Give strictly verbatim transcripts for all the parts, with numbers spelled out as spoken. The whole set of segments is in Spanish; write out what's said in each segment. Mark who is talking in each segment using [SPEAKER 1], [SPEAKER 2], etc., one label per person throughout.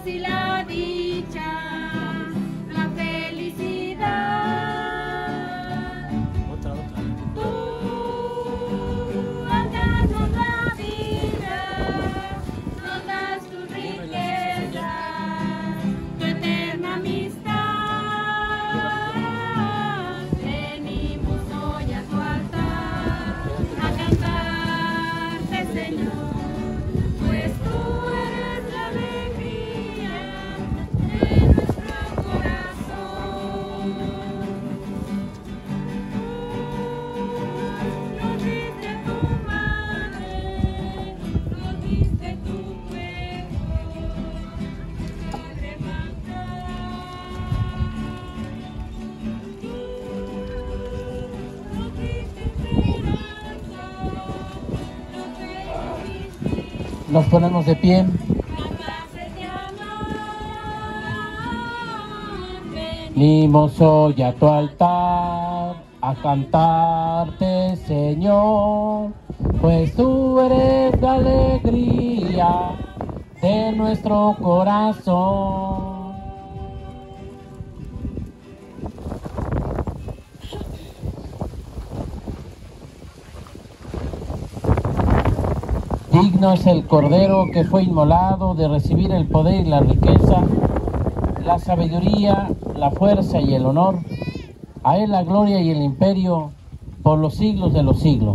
[SPEAKER 1] paz y la dicha, la felicidad.
[SPEAKER 2] Otra, otra.
[SPEAKER 1] Tú al darnos la vida, nos das tu riqueza, tu eterna amistad. Venimos hoy a tu altar a cantarte, Señor, pues tú eres la alegría de nuestro corazón. Nos diste tu madre, nos diste tu cuerpo, Padre nos diste esperanza, nos bendices.
[SPEAKER 2] Nos ponemos de pie. Venimos hoy a tu altar a cantarte, Señor, pues tú eres la alegría de nuestro corazón. Digno es el Cordero que fue inmolado de recibir el poder y la riqueza, la sabiduría, la fuerza y el honor. A él la gloria y el imperio por los siglos de los siglos.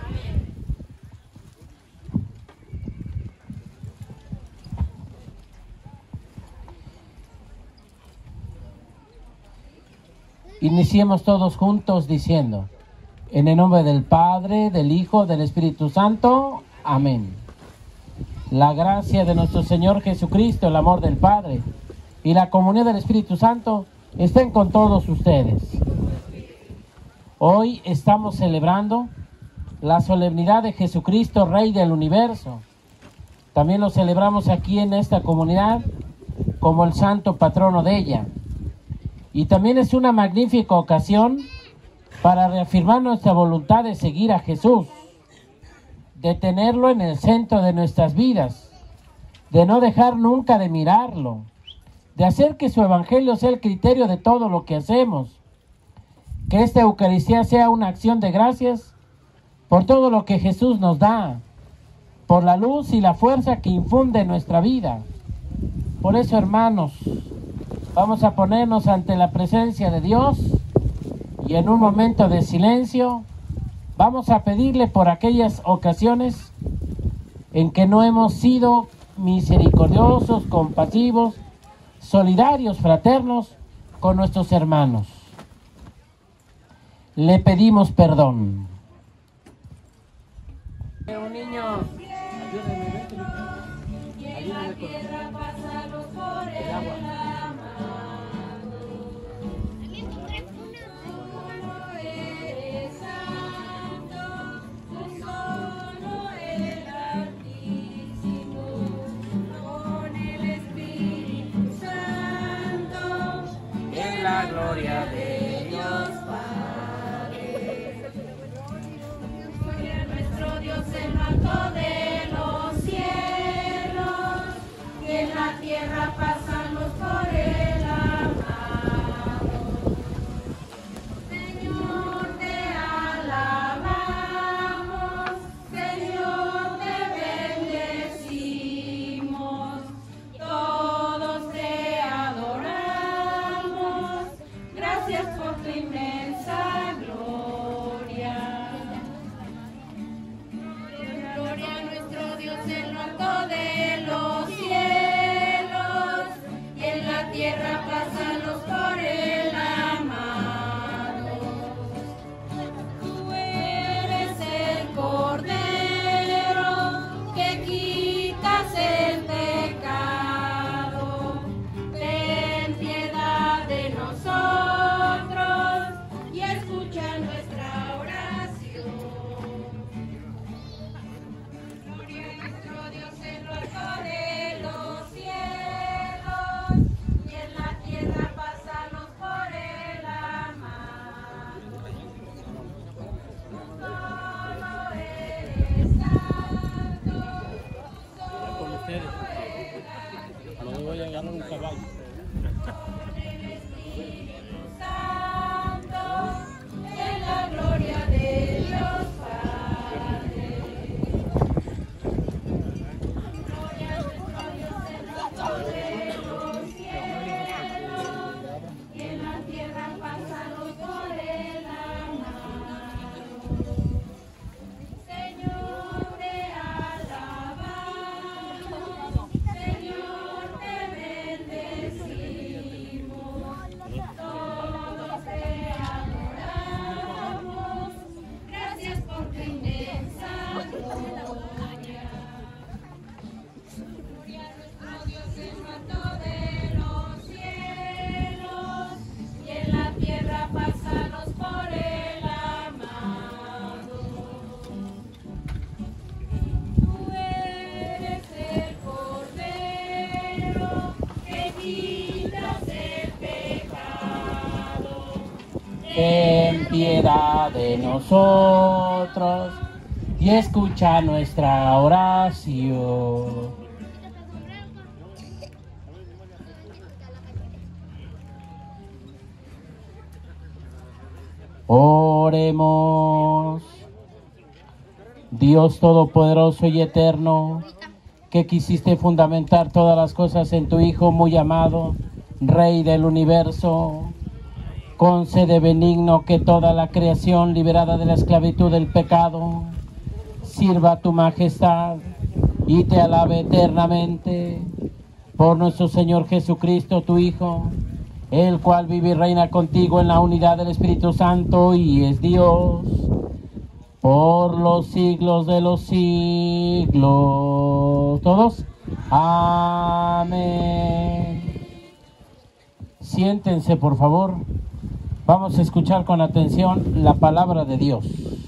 [SPEAKER 2] Iniciemos todos juntos diciendo: en el nombre del Padre, del Hijo, del Espíritu Santo. Amén. La gracia de nuestro Señor Jesucristo, el amor del Padre y la comunión del Espíritu Santo estén con todos ustedes. Hoy estamos celebrando la solemnidad de Jesucristo, Rey del Universo. También lo celebramos aquí en esta comunidad como el santo patrono de ella. Y también es una magnífica ocasión para reafirmar nuestra voluntad de seguir a Jesús, de tenerlo en el centro de nuestras vidas, de no dejar nunca de mirarlo, de hacer que su evangelio sea el criterio de todo lo que hacemos, que esta Eucaristía sea una acción de gracias por todo lo que Jesús nos da, por la luz y la fuerza que infunde en nuestra vida. Por eso, hermanos, vamos a ponernos ante la presencia de Dios y en un momento de silencio vamos a pedirle por aquellas ocasiones en que no hemos sido misericordiosos, compasivos, solidarios, fraternos con nuestros hermanos. Le pedimos perdón. Un niño, ayúdame,
[SPEAKER 1] Y en la tierra pásalos por el amado. Solo eres santo, tú solo el Altísimo, con el Espíritu Santo, en la gloria de Dios Padre. Gloria a nuestro Dios en lo alto de los cielos, que en la tierra pasan los
[SPEAKER 2] piedad de nosotros y escucha nuestra oración. Oremos. Dios Todopoderoso y Eterno, que quisiste fundamentar todas las cosas en tu Hijo muy amado, Rey del universo, concede benigno que toda la creación liberada de la esclavitud del pecado sirva a tu majestad y te alabe eternamente por nuestro Señor Jesucristo, tu Hijo, el cual vive y reina contigo en la unidad del Espíritu Santo y es Dios por los siglos de los siglos. ¿Todos? Amén. Siéntense, por favor. Vamos a escuchar con atención la palabra de Dios.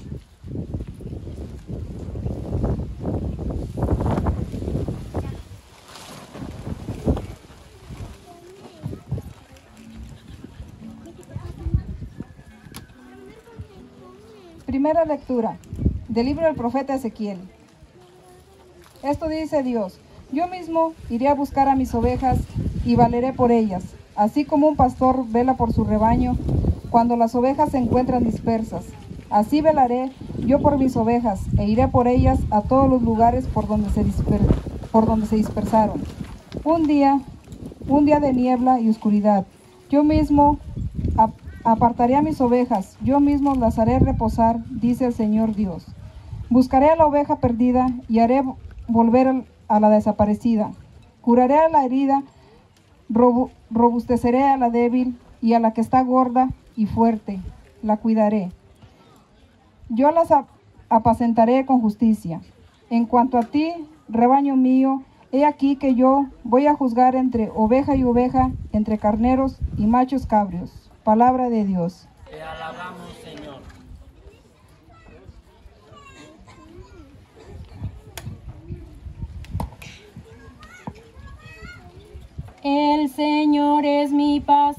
[SPEAKER 3] Primera lectura del libro del profeta Ezequiel. Esto dice Dios: yo mismo iré a buscar a mis ovejas y valeré por ellas, así como un pastor vela por su rebaño cuando las ovejas se encuentran dispersas. Así velaré yo por mis ovejas e iré por ellas a todos los lugares por donde se, disper por donde se dispersaron. Un día, un día de niebla y oscuridad, yo mismo apartaré a mis ovejas, yo mismo las haré reposar, dice el Señor Dios. Buscaré a la oveja perdida y haré volver a la desaparecida. Curaré a la herida, robu robusteceré a la débil y a la que está gorda y fuerte, la cuidaré. Yo las ap apacentaré con justicia. En cuanto a ti, rebaño mío, he aquí que yo voy a juzgar entre oveja y oveja, entre carneros y machos cabríos. Palabra de Dios.
[SPEAKER 2] Te alabamos, Señor.
[SPEAKER 1] El Señor es mi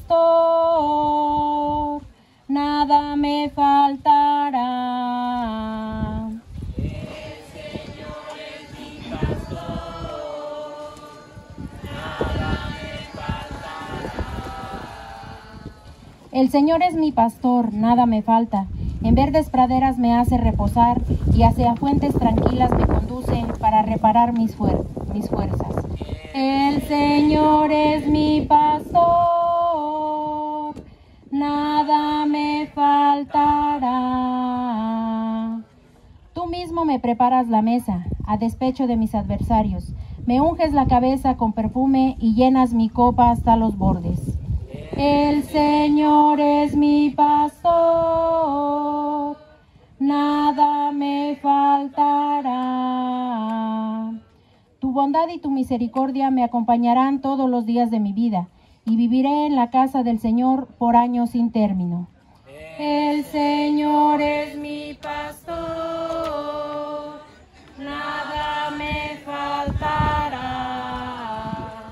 [SPEAKER 1] pastor, nada me faltará. El Señor es mi pastor, nada me faltará. El Señor es mi pastor, nada me falta. En verdes praderas me hace reposar y hacia fuentes tranquilas me conduce para reparar mis, fuer mis fuerzas. El Señor es mi pastor, nada me faltará. Tú mismo me preparas la mesa, a despecho de mis adversarios. Me unges la cabeza con perfume y llenas mi copa hasta los bordes. El Señor es mi pastor, nada me faltará. Tu bondad y tu misericordia me acompañarán todos los días de mi vida, y viviré en la casa del Señor por años sin término. El Señor es mi pastor, nada me faltará.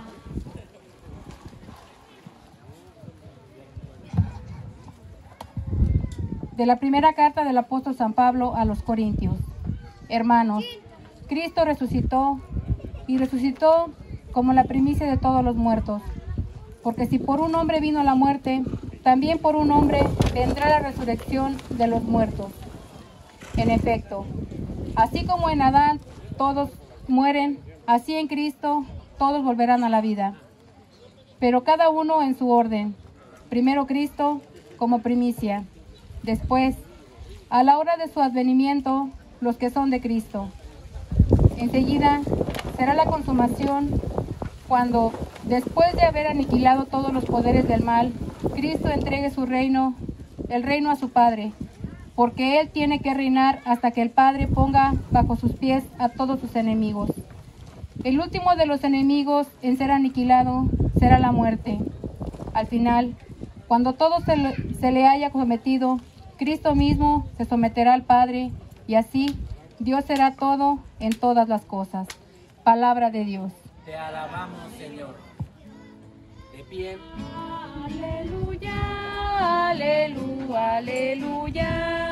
[SPEAKER 3] De la primera carta del apóstol San Pablo a los Corintios. Hermanos, Cristo resucitó y resucitó como la primicia de todos los muertos. Porque si por un hombre vino la muerte, también por un hombre vendrá la resurrección de los muertos. En efecto, así como en Adán todos mueren, así en Cristo todos volverán a la vida. Pero cada uno en su orden. Primero Cristo como primicia. Después, a la hora de su advenimiento, los que son de Cristo. Enseguida será la consumación cuando, después de haber aniquilado todos los poderes del mal, Cristo entregue su reino, el reino a su Padre, porque Él tiene que reinar hasta que el Padre ponga bajo sus pies a todos sus enemigos. El último de los enemigos en ser aniquilado será la muerte. Al final, cuando todo se le, se le haya sometido, Cristo mismo se someterá al Padre, y así Dios será todo en todas las cosas. Palabra de Dios.
[SPEAKER 2] Te alabamos, Señor. De pie.
[SPEAKER 1] Aleluya.
[SPEAKER 3] aleluya, aleluya,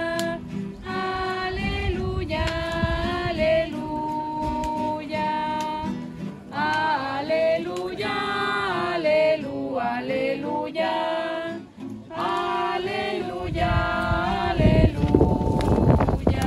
[SPEAKER 3] aleluya, aleluya, aleluya, aleluya, aleluya, aleluya, aleluya.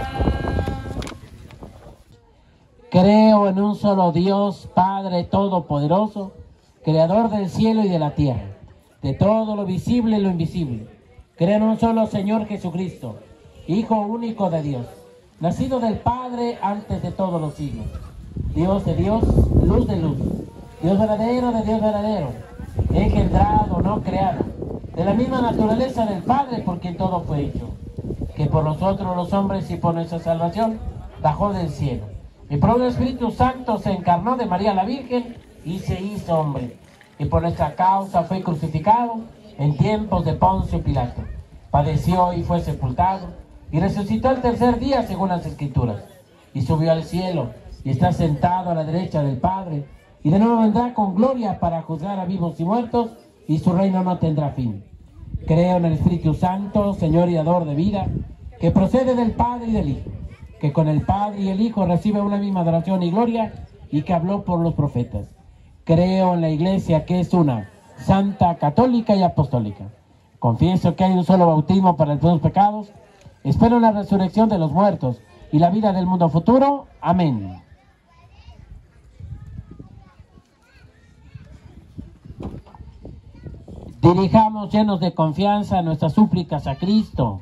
[SPEAKER 2] Creo en un solo Dios, Padre Todopoderoso, Creador del cielo y de la tierra, de todo lo visible y lo invisible. Creo en un solo Señor Jesucristo, Hijo único de Dios, nacido del Padre antes de todos los siglos, Dios de Dios, luz de luz, Dios verdadero de Dios verdadero, engendrado, no creado, de la misma naturaleza del Padre por quien todo fue hecho, que por nosotros los hombres y por nuestra salvación bajó del cielo. Y por el Espíritu Santo se encarnó de María la Virgen y se hizo hombre. Y por nuestra causa fue crucificado en tiempos de Poncio Pilato. Padeció y fue sepultado, y resucitó el tercer día según las Escrituras. Y subió al cielo, y está sentado a la derecha del Padre, y de nuevo vendrá con gloria para juzgar a vivos y muertos, y su reino no tendrá fin. Creo en el Espíritu Santo, Señor y dador de vida, que procede del Padre y del Hijo, que con el Padre y el Hijo recibe una misma adoración y gloria, y que habló por los profetas. Creo en la Iglesia, que es una, santa, católica y apostólica. Confieso que hay un solo bautismo para el perdón de los pecados. Espero la resurrección de los muertos y la vida del mundo futuro. Amén. Dirijamos llenos de confianza nuestras súplicas a Cristo.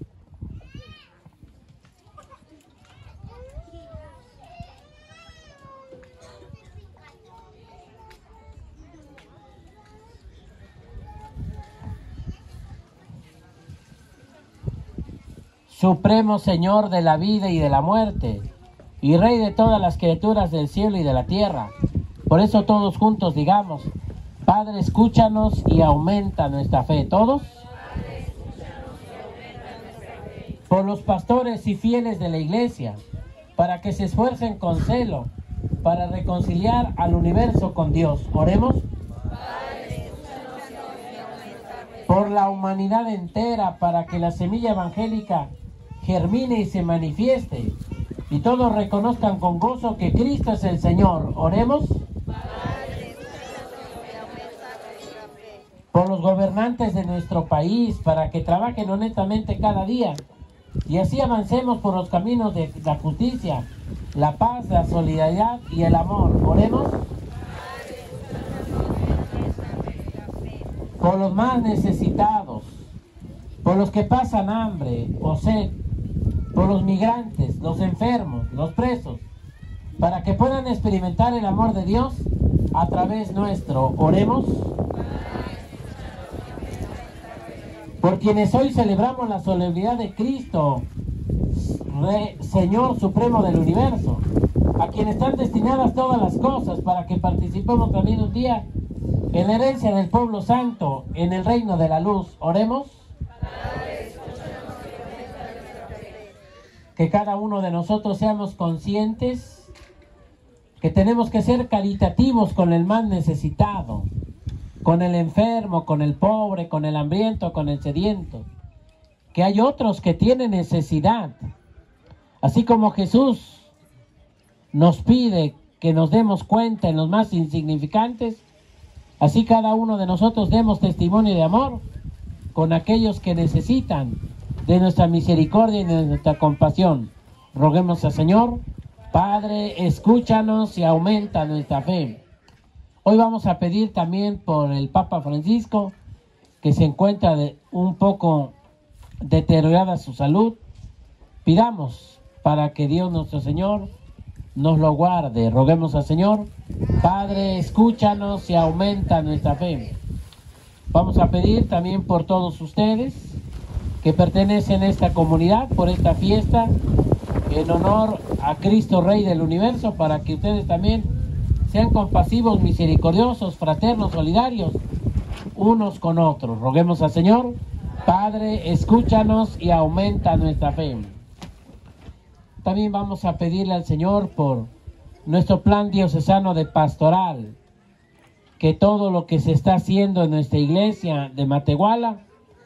[SPEAKER 2] Supremo Señor de la vida y de la muerte, y Rey de todas las criaturas del cielo y de la tierra. Por eso todos juntos digamos: Padre, escúchanos y aumenta nuestra fe. ¿Todos? Por los pastores y fieles de la Iglesia, para que se esfuercen con celo, para reconciliar al universo con Dios. Oremos. Por la humanidad entera, para que la semilla evangélica germine y se manifieste, y todos reconozcan con gozo que Cristo es el Señor. Oremos. Por los gobernantes de nuestro país, para que trabajen honestamente cada día, y así avancemos por los caminos de la justicia, la paz, la solidaridad y el amor. Oremos. Por los más necesitados, por los que pasan hambre o sed, por los migrantes, los enfermos, los presos, para que puedan experimentar el amor de Dios a través nuestro. Oremos. Por quienes hoy celebramos la solemnidad de Cristo, Rey, Señor Supremo del Universo, a quienes están destinadas todas las cosas, para que participemos también un día en la herencia del pueblo santo, en el reino de la luz. Oremos. Que cada uno de nosotros seamos conscientes que tenemos que ser caritativos con el más necesitado, con el enfermo, con el pobre, con el hambriento, con el sediento. Que hay otros que tienen necesidad. Así como Jesús nos pide que nos demos cuenta en los más insignificantes, así cada uno de nosotros demos testimonio de amor con aquellos que necesitan de nuestra misericordia y de nuestra compasión. Roguemos al Señor. Padre, escúchanos y aumenta nuestra fe. Hoy vamos a pedir también por el Papa Francisco, que se encuentra de un poco deteriorada su salud. Pidamos para que Dios nuestro Señor nos lo guarde. Roguemos al Señor. Padre, escúchanos y aumenta nuestra fe. Vamos a pedir también por todos ustedes que pertenecen a esta comunidad, por esta fiesta, en honor a Cristo Rey del Universo, para que ustedes también sean compasivos, misericordiosos, fraternos, solidarios, unos con otros. Roguemos al Señor. Padre, escúchanos y aumenta nuestra fe. También vamos a pedirle al Señor por nuestro plan diocesano de pastoral, que todo lo que se está haciendo en nuestra iglesia de Matehuala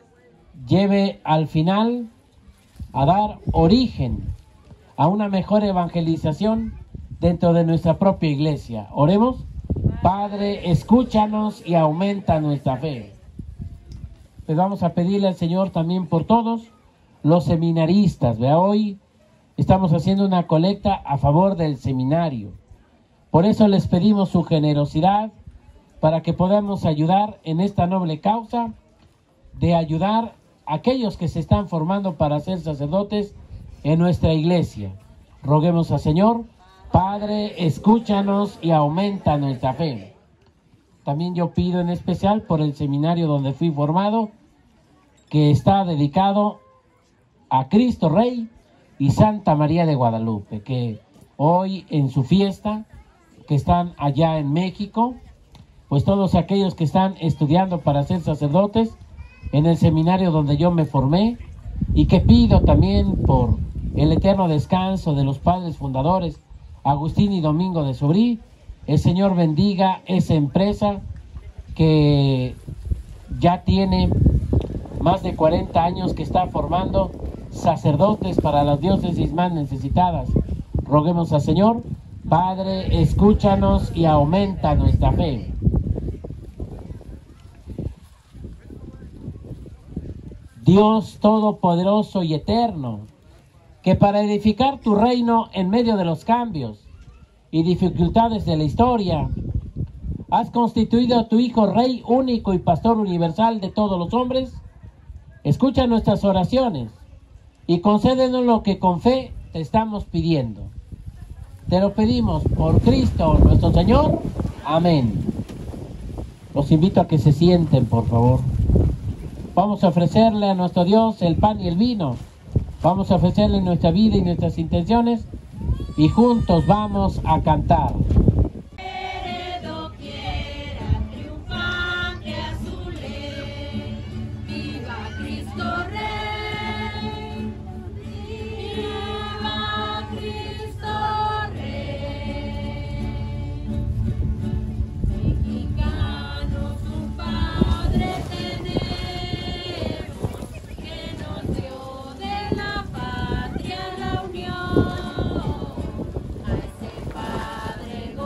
[SPEAKER 2] lleve al final a dar origen a una mejor evangelización dentro de nuestra propia iglesia. Oremos. Padre, escúchanos y aumenta nuestra fe. Pues vamos a pedirle al Señor también por todos los seminaristas. Vea, hoy estamos haciendo una colecta a favor del seminario. Por eso les pedimos su generosidad para que podamos ayudar en esta noble causa de ayudar a aquellos que se están formando para ser sacerdotes en nuestra iglesia. Roguemos al Señor. Padre, escúchanos y aumenta nuestra fe. También yo pido en especial por el seminario donde fui formado, que está dedicado a Cristo Rey y Santa María de Guadalupe, que hoy en su fiesta, que están allá en México, pues todos aquellos que están estudiando para ser sacerdotes en el seminario donde yo me formé, y que pido también por el eterno descanso de los padres fundadores, Agustín y Domingo de Sobrí. El Señor bendiga esa empresa que ya tiene más de cuarenta años que está formando sacerdotes para las diócesis más necesitadas. Roguemos al Señor. Padre, escúchanos y aumenta nuestra fe. Dios todopoderoso y eterno, que para edificar tu reino en medio de los cambios y dificultades de la historia, has constituido a tu Hijo Rey único y Pastor universal de todos los hombres. Escucha nuestras oraciones y concédenos lo que con fe te estamos pidiendo. Te lo pedimos por Cristo nuestro Señor. Amén. Los invito a que se sienten, por favor. Vamos a ofrecerle a nuestro Dios el pan y el vino. Vamos a ofrecerle nuestra vida y nuestras intenciones, y juntos vamos a cantar.
[SPEAKER 1] A ese Padre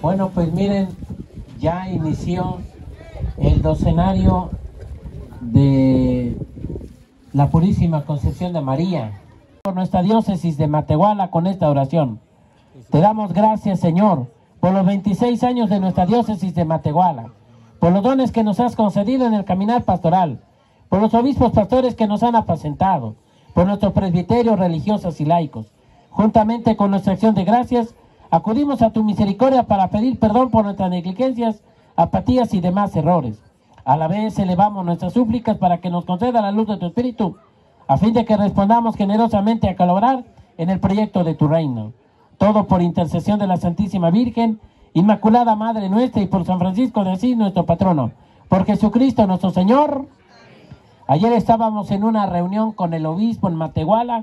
[SPEAKER 2] Bueno, pues miren, ya inició el docenario de la Purísima Concepción de María. Por nuestra diócesis de Matehuala con esta oración. Te damos gracias, Señor, por los veintiséis años de nuestra diócesis de Matehuala, por los dones que nos has concedido en el caminar pastoral, por los obispos pastores que nos han apacentado, por nuestros presbiterios religiosos y laicos. Juntamente con nuestra acción de gracias, acudimos a tu misericordia para pedir perdón por nuestras negligencias, apatías y demás errores. A la vez elevamos nuestras súplicas para que nos conceda la luz de tu Espíritu, a fin de que respondamos generosamente a colaborar en el proyecto de tu reino. Todo por intercesión de la Santísima Virgen, Inmaculada Madre nuestra, y por San Francisco de Asís, nuestro patrono. Por Jesucristo nuestro Señor. Ayer estábamos en una reunión con el obispo en Matehuala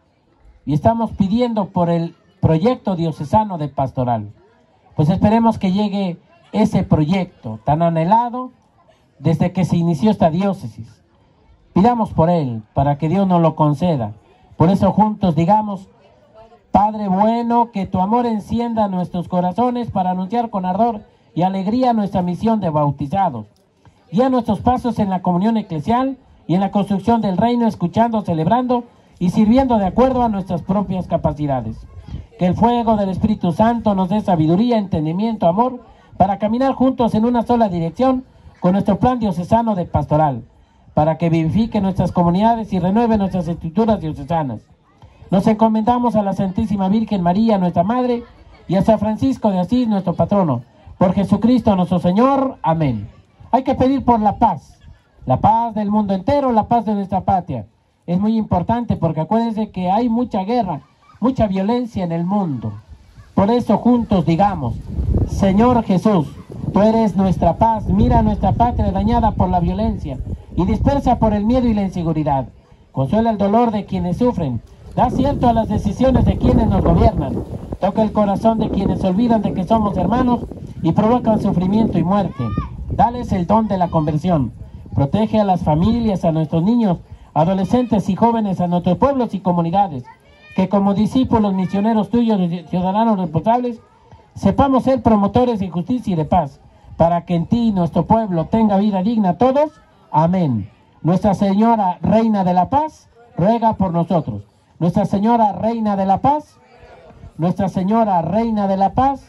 [SPEAKER 2] y estamos pidiendo por el proyecto diocesano de pastoral. Pues esperemos que llegue ese proyecto tan anhelado desde que se inició esta diócesis. Pidamos por él, para que Dios nos lo conceda. Por eso juntos digamos: Padre bueno, que tu amor encienda nuestros corazones para anunciar con ardor y alegría nuestra misión de bautizados. Guía nuestros pasos en la comunión eclesial y en la construcción del reino, escuchando, celebrando y sirviendo de acuerdo a nuestras propias capacidades. Que el fuego del Espíritu Santo nos dé sabiduría, entendimiento, amor, para caminar juntos en una sola dirección con nuestro plan diocesano de pastoral, para que vivifique nuestras comunidades y renueve nuestras estructuras diocesanas. Nos encomendamos a la Santísima Virgen María, nuestra Madre, y a San Francisco de Asís, nuestro patrono. Por Jesucristo nuestro Señor. Amén. Hay que pedir por la paz, la paz del mundo entero, la paz de nuestra patria. Es muy importante porque acuérdense que hay mucha guerra, mucha violencia en el mundo. Por eso juntos digamos: Señor Jesús, tú eres nuestra paz, mira nuestra patria dañada por la violencia y dispersa por el miedo y la inseguridad. Consuela el dolor de quienes sufren, da acierto a las decisiones de quienes nos gobiernan, toca el corazón de quienes olvidan de que somos hermanos y provocan sufrimiento y muerte. Dales el don de la conversión, protege a las familias, a nuestros niños, adolescentes y jóvenes, a nuestros pueblos y comunidades, que como discípulos misioneros tuyos y ciudadanos responsables, sepamos ser promotores de justicia y de paz, para que en ti nuestro pueblo tenga vida digna a todos. Amén. Nuestra Señora Reina de la Paz, ruega por nosotros. Nuestra Señora Reina de la Paz, Nuestra Señora Reina de la Paz,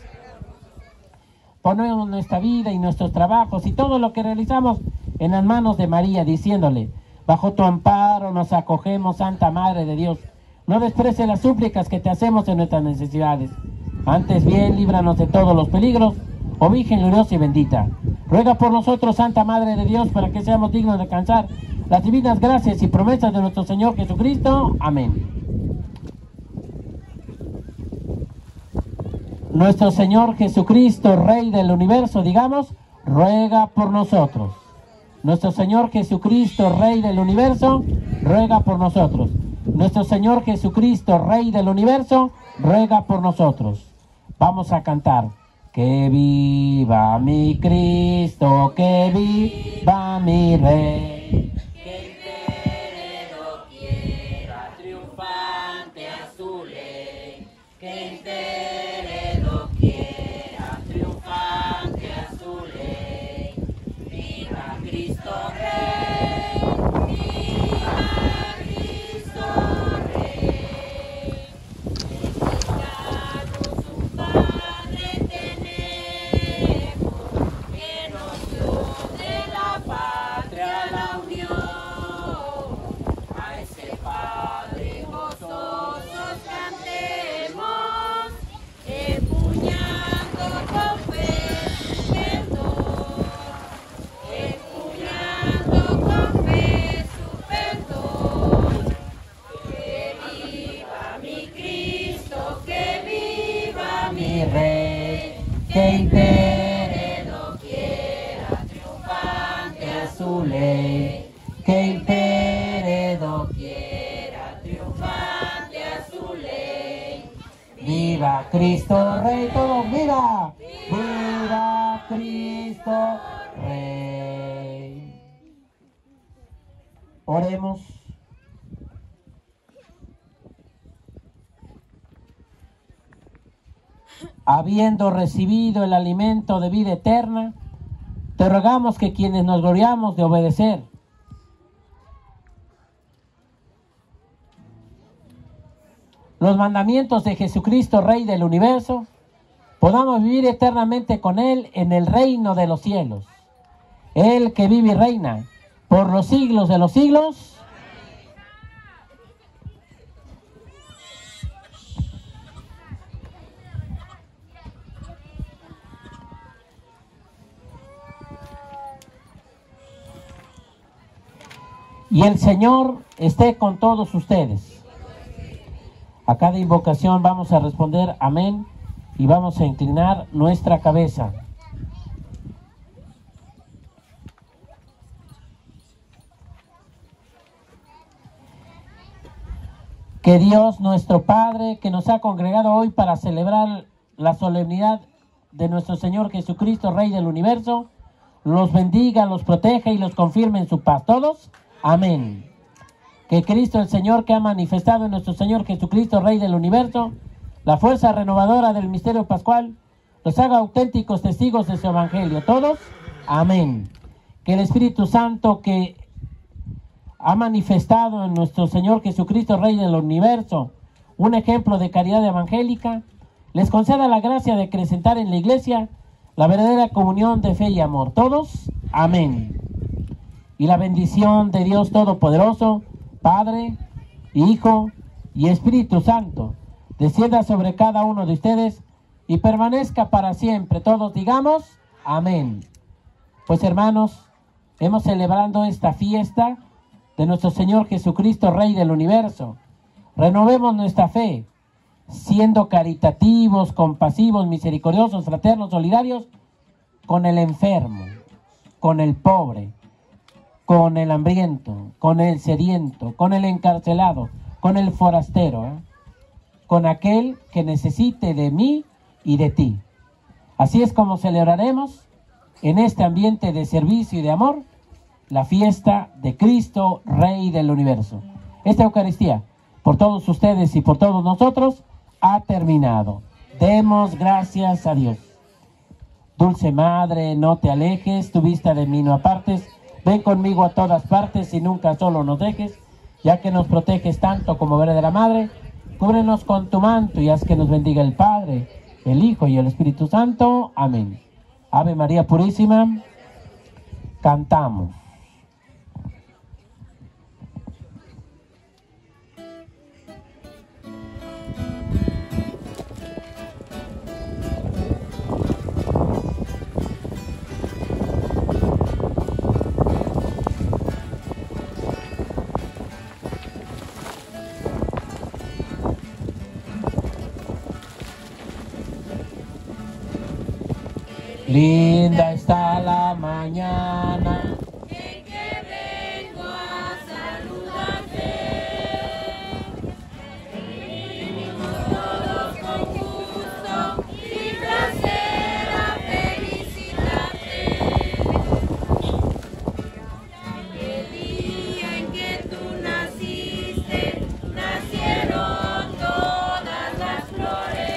[SPEAKER 2] ponemos nuestra vida y nuestros trabajos y todo lo que realizamos en las manos de María, diciéndole: bajo tu amparo nos acogemos, Santa Madre de Dios. No desprecies las súplicas que te hacemos en nuestras necesidades. Antes bien, líbranos de todos los peligros, oh Virgen gloriosa y bendita. Ruega por nosotros, Santa Madre de Dios, para que seamos dignos de alcanzar las divinas gracias y promesas de nuestro Señor Jesucristo. Amén. Nuestro Señor Jesucristo, Rey del universo, digamos, ruega por nosotros. Nuestro Señor Jesucristo, Rey del universo, ruega por nosotros. Nuestro Señor Jesucristo, Rey del universo, ruega por nosotros. Vamos a cantar. Que viva mi Cristo, que viva mi Rey.
[SPEAKER 1] Que impere doquiera, triunfante a su ley. Que impere doquiera, triunfante a su ley. Viva Cristo Rey, viva Cristo Rey. Mexicanos un Padre tenemos, que nos dio de la patria la unión. A ese Padre gozosos cantemos, empuñando con fe su perdón, empuñando con fe su perdón. Que viva mi Cristo, que viva mi Rey, que impere doquiera, triunfante a su ley. Que impere doquiera, triunfante a su ley.
[SPEAKER 2] Viva Cristo Rey, todo, viva, viva Cristo Rey. Oremos. habiendo recibido el alimento de vida eterna, te rogamos que quienes nos gloriamos de obedecer los mandamientos de Jesucristo, Rey del universo, podamos vivir eternamente con Él en el reino de los cielos. Él que vive y reina por los siglos de los siglos. Y el Señor esté con todos ustedes. A cada invocación vamos a responder amén y vamos a inclinar nuestra cabeza. Que Dios nuestro Padre, que nos ha congregado hoy para celebrar la solemnidad de nuestro Señor Jesucristo, Rey del universo, los bendiga, los proteja y los confirme en su paz. ¿Todos? Amén. Que Cristo el Señor, que ha manifestado en nuestro Señor Jesucristo, Rey del universo, la fuerza renovadora del misterio pascual, los haga auténticos testigos de su evangelio. ¿Todos? Amén. Que el Espíritu Santo, que ha manifestado en nuestro Señor Jesucristo, Rey del universo, un ejemplo de caridad evangélica, les conceda la gracia de acrecentar en la iglesia la verdadera comunión de fe y amor. ¿Todos? Amén. Y la bendición de Dios Todopoderoso, Padre, Hijo y Espíritu Santo, descienda sobre cada uno de ustedes y permanezca para siempre. Todos digamos, amén. Pues hermanos, hemos celebrando esta fiesta de nuestro Señor Jesucristo, Rey del universo. Renovemos nuestra fe, siendo caritativos, compasivos, misericordiosos, fraternos, solidarios, con el enfermo, con el pobre, con el hambriento, con el sediento, con el encarcelado, con el forastero, ¿eh? con aquel que necesite de mí y de ti. Así es como celebraremos en este ambiente de servicio y de amor la fiesta de Cristo, Rey del universo. Esta Eucaristía, por todos ustedes y por todos nosotros, ha terminado. Demos gracias a Dios. Dulce Madre, no te alejes, tu vista de mí no apartes. Ven conmigo a todas partes y nunca solo nos dejes, ya que nos proteges tanto como verdadera Madre. Cúbrenos con tu manto y haz que nos bendiga el Padre, el Hijo y el Espíritu Santo. Amén. Ave María Purísima. Cantamos. Linda está la mañana
[SPEAKER 1] en que vengo a saludarte. Venimos todos con gusto y placer a felicitarte. El día en que tú naciste, nacieron todas las flores.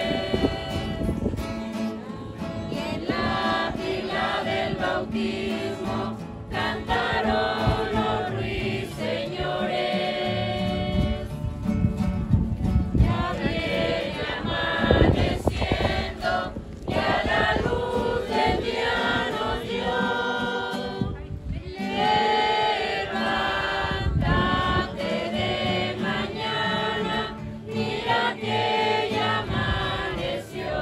[SPEAKER 1] Bautismo cantaron los ruiseñores. Ya viene amaneciendo, ya la luz del día nos dio. Levántate de mañana, mira que ya amaneció.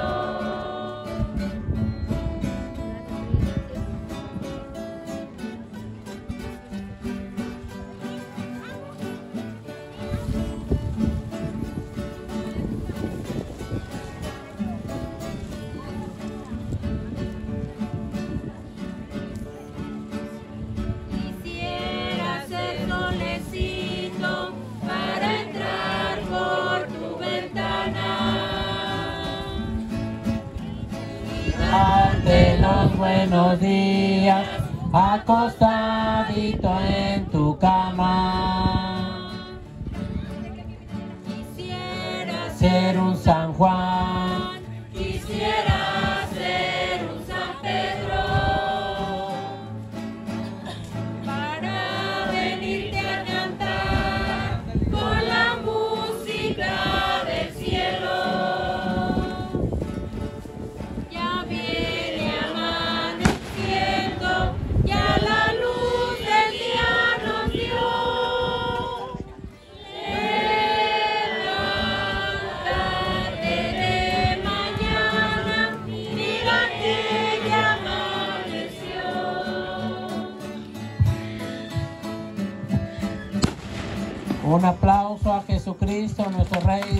[SPEAKER 2] Darte los buenos días, acostadito en tu cama.
[SPEAKER 1] Quisiera
[SPEAKER 2] Ser un San Juan,
[SPEAKER 1] quisiera
[SPEAKER 2] Un aplauso a Jesucristo, nuestro Rey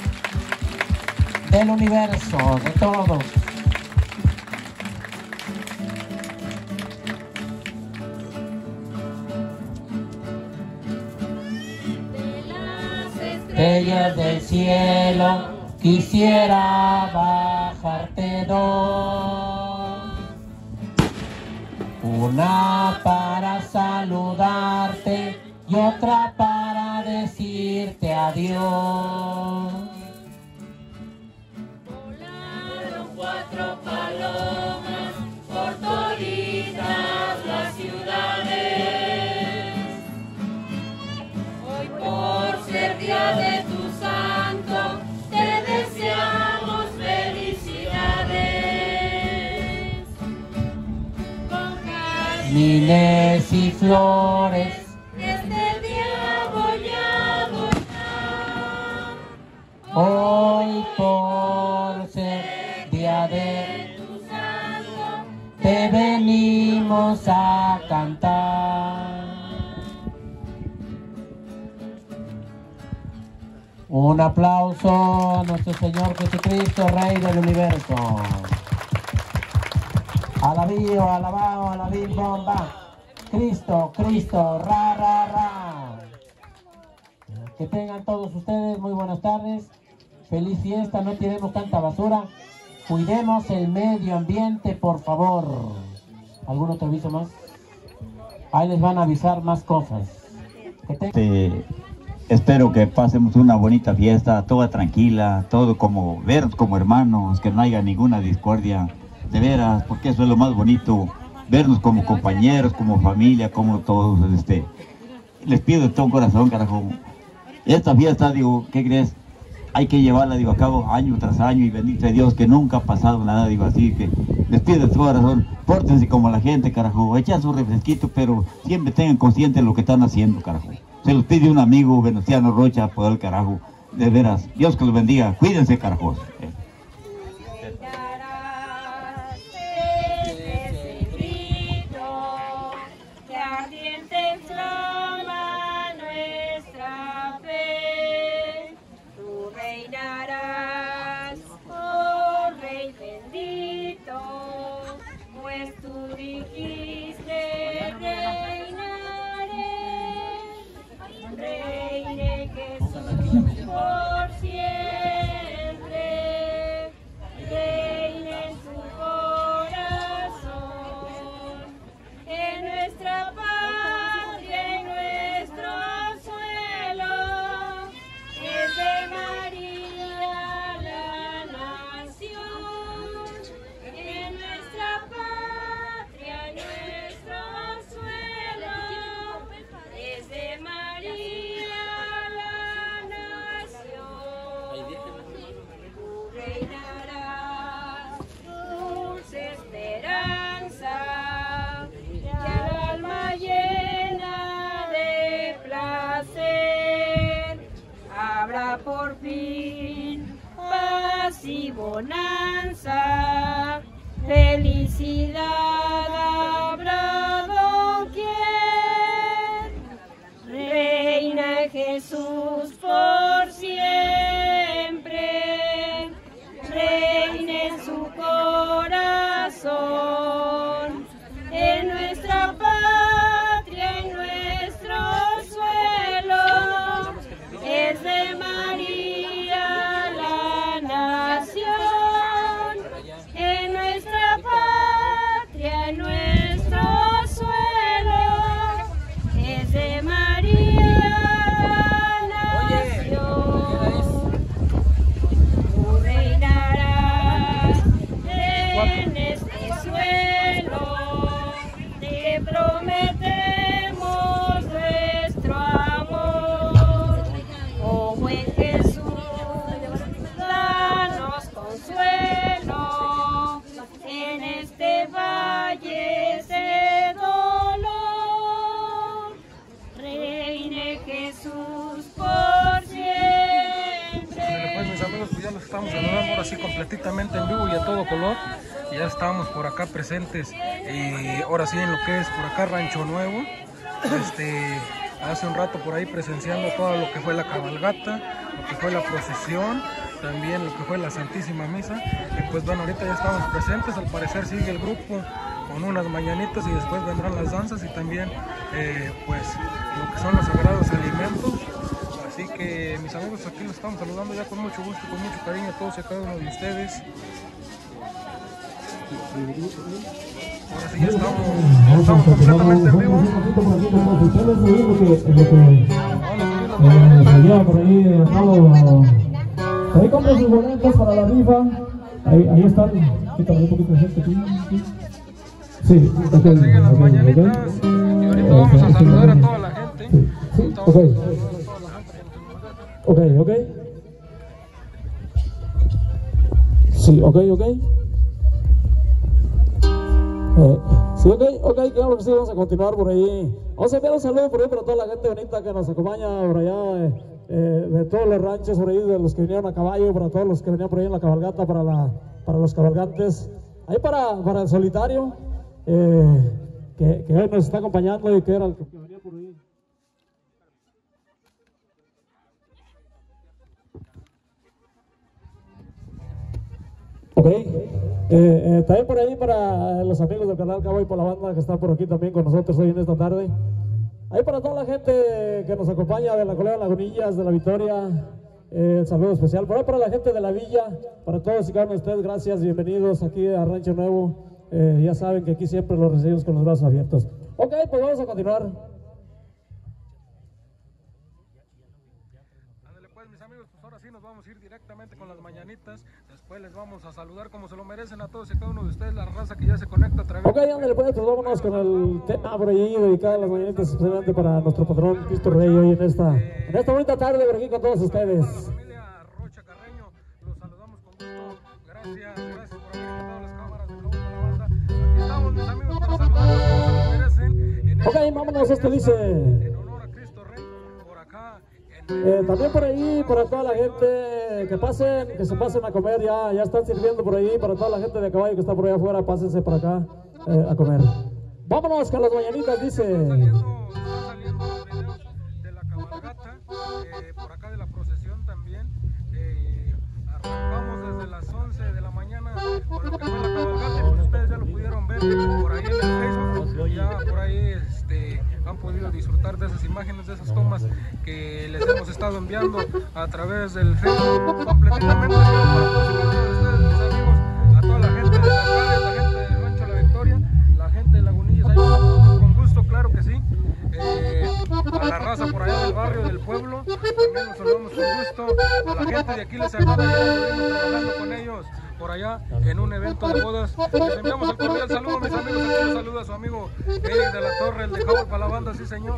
[SPEAKER 2] del universo, de todos. Estrellas del cielo, quisiera bajarte dos. Una para saludarte y otra para decirte adiós.
[SPEAKER 1] Volaron cuatro palomas por toditas las ciudades. Hoy por ser día de tu santo, te deseamos felicidades. Con
[SPEAKER 2] jazmines y flores,
[SPEAKER 1] este día voy a adornar.
[SPEAKER 2] hoy por ser día de
[SPEAKER 1] tu santo,
[SPEAKER 2] te venimos a cantar. Un aplauso a nuestro Señor Jesucristo, Rey del universo. Alabío, alabao, alabí, bomba. Cristo, Cristo, ra, ra, ra. Que tengan todos ustedes muy buenas tardes. Feliz fiesta, no tiremos tanta basura. Cuidemos el medio ambiente, por favor. ¿Algún otro aviso más? Ahí les van a avisar más cosas. Que te...
[SPEAKER 4] Este, espero que pasemos una bonita fiesta, toda tranquila, todo como, vernos como hermanos, que no haya ninguna discordia, de veras, porque eso es lo más bonito, vernos como compañeros, como familia, como todos, este, les pido de todo corazón, carajo, esta fiesta, digo, ¿qué crees? Hay que llevarla, digo, a cabo año tras año, y bendito sea Dios que nunca ha pasado nada, digo, así que les pido de todo corazón, pórtense como la gente, carajo, echen su refresquito, pero siempre tengan consciente de lo que están haciendo, carajo. Se los pide un amigo, Venustiano Rocha, por el carajo, de veras, Dios que los bendiga, cuídense, carajos. Eh.
[SPEAKER 1] Por fin, paz y bonanza, felicidad habrá doquier. Reina Jesús por siempre, reina en su corazón, en nuestra patria, en nuestro suelo, es de María la nación, en nuestra patria, en nuestro suelo, es de María la nación. Tú reinarás en este suelo, te prometemos nuestro amor. Oh buen Jesús, danos consuelo en este valle de dolor. Reine Jesús por siempre.
[SPEAKER 5] Pues mis amigos, pues ya nos estamos saludando ahora sí completamente en vivo y a todo color. Y ya estamos por acá presentes, y ahora sí en lo que es por acá Rancho Nuevo. Este, hace un rato por ahí presenciando todo lo que fue la cabalgata, lo que fue la procesión, también lo que fue la Santísima Misa. Y pues bueno, ahorita ya estamos presentes, al parecer sigue el grupo con unas mañanitas y después vendrán las danzas y también eh, pues lo que son los sagrados alimentos. Así que mis amigos, aquí los estamos saludando ya con mucho gusto, con mucho cariño a todos y a cada uno de ustedes. Ahora sí ya estamos, ya estamos completamente en vivo.
[SPEAKER 6] Ahí compren sus boletos para la rifa. Ahí, ahí están. Quítame un poquito de gente aquí. Sí, ok.
[SPEAKER 5] Siguen las mañanitas y ahorita vamos a saludar a toda la gente.
[SPEAKER 6] Sí, ok. Ok, ok. Sí, ok, ok. Eh, sí, ok, ok, claro que sí, vamos a continuar por ahí. Vamos a enviar un saludo por ahí para toda la gente bonita que nos acompaña por allá, eh, eh, de todos los ranchos por ahí, de los que vinieron a caballo, para todos los que venían por ahí en la cabalgata, para, la, para los cabalgantes. Ahí para, para el solitario, eh, que, que hoy nos está acompañando y que era el que venía por ahí. Ok, eh, eh, también por ahí para los amigos del canal Cowboy por la banda que están por aquí también con nosotros hoy en esta tarde. Ahí para toda la gente que nos acompaña de la Colonia Lagunillas, de la Victoria, eh, saludo especial. Por ahí para la gente de la villa, para todos y cada uno de ustedes, gracias, bienvenidos aquí a Rancho Nuevo. Eh, ya saben que aquí siempre los recibimos con los brazos abiertos. Ok, pues vamos a continuar.
[SPEAKER 5] Ándale pues mis amigos, pues ahora sí nos vamos a ir directamente con las mañanitas. Después les vamos a saludar como se lo merecen a todos y cada uno de ustedes, la raza que ya se conecta a través.
[SPEAKER 6] Ok, ándale pues, pues vámonos con el tema por allí dedicado a las mañanitas, especialmente para nuestro patrón Cristo Rey hoy en esta, en esta bonita tarde por aquí con todos ustedes.
[SPEAKER 5] Familia Rocha Carreño, los saludamos con gusto. Gracias, gracias por haber invitado las cámaras de Cowboy para la banda. Aquí estamos mis amigos para saludarlos como se lo merecen. En
[SPEAKER 6] Ok, vámonos, esto dice.
[SPEAKER 5] En honor a Cristo Rey, por acá.
[SPEAKER 6] Eh, también por ahí, para toda la gente que pasen, que se pasen a comer, ya, ya están sirviendo por ahí, para toda la gente de caballo que está por allá afuera, pásense para acá eh, a comer. Vámonos con las mañanitas, dice.
[SPEAKER 5] Están saliendo, están saliendo los videos de la cabalgata, eh, por acá de la procesión también. Eh, arrancamos desde las once de la mañana con lo que fue la cabalgata, pues ustedes ya lo pudieron ver por ahí en el Facebook, ya por ahí este, han podido disfrutar de esas imágenes, de esas tomas que les hemos estado enviando a través del Facebook completamente para todos ustedes, mis amigos, a toda la gente de las calles, la gente del Rancho La Victoria, la gente de Lagunillas, ahí con gusto, claro que sí. Eh, a la raza por allá del barrio, del pueblo, también nos saludamos con gusto. A la gente de aquí les agrada, ya estuvimos trabajando con ellos por allá en un evento de bodas. Les enviamos el cordial saludo, mis amigos. Aquí les saluda su amigo Eric de la Torre, el de Cowboy para la banda, sí señor.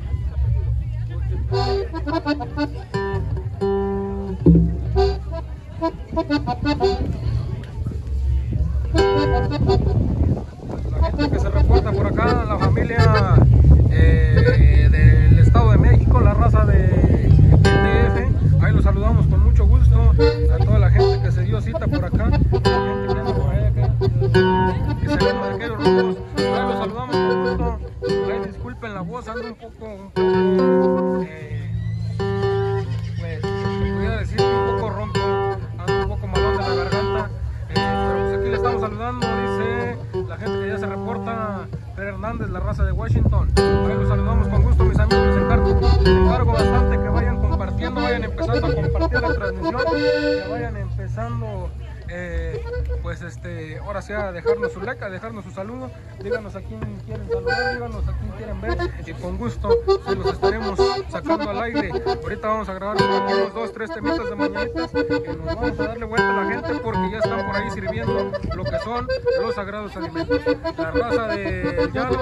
[SPEAKER 5] La gente que se reporta por acá, la familia eh, del Estado de México, la raza de D F, ahí los saludamos con mucho gusto. A toda la gente que se dio cita por acá, la gente que anda por allá, acá, que se ven de aquellos rumbos, ahí los saludamos con gusto. Ahí disculpen la voz, ando un poco, un poco, eh, pues, se pudiera decir que un poco ronco, ando un poco malón de la garganta, eh, pero pues aquí le estamos saludando, dice la gente que ya se reporta. Fer Hernández, la raza de Washington, ahí los saludamos con gusto, mis amigos. Les encargo, les encargo bastante que vayan compartiendo, vayan empezando a compartir la transmisión, que vayan empezando eh, pues este, ahora sí a dejarnos su like, a dejarnos su saludo, díganos a quién quieren saludar, díganos a quién quieren ver y con gusto se los estaremos sacando al aire. Ahorita vamos a grabar por aquí unos dos, tres temitas de mañanitas que nos vamos a darle vuelta a la gente porque ya están por ahí sirviendo lo que son los sagrados alimentos. La raza de Llano,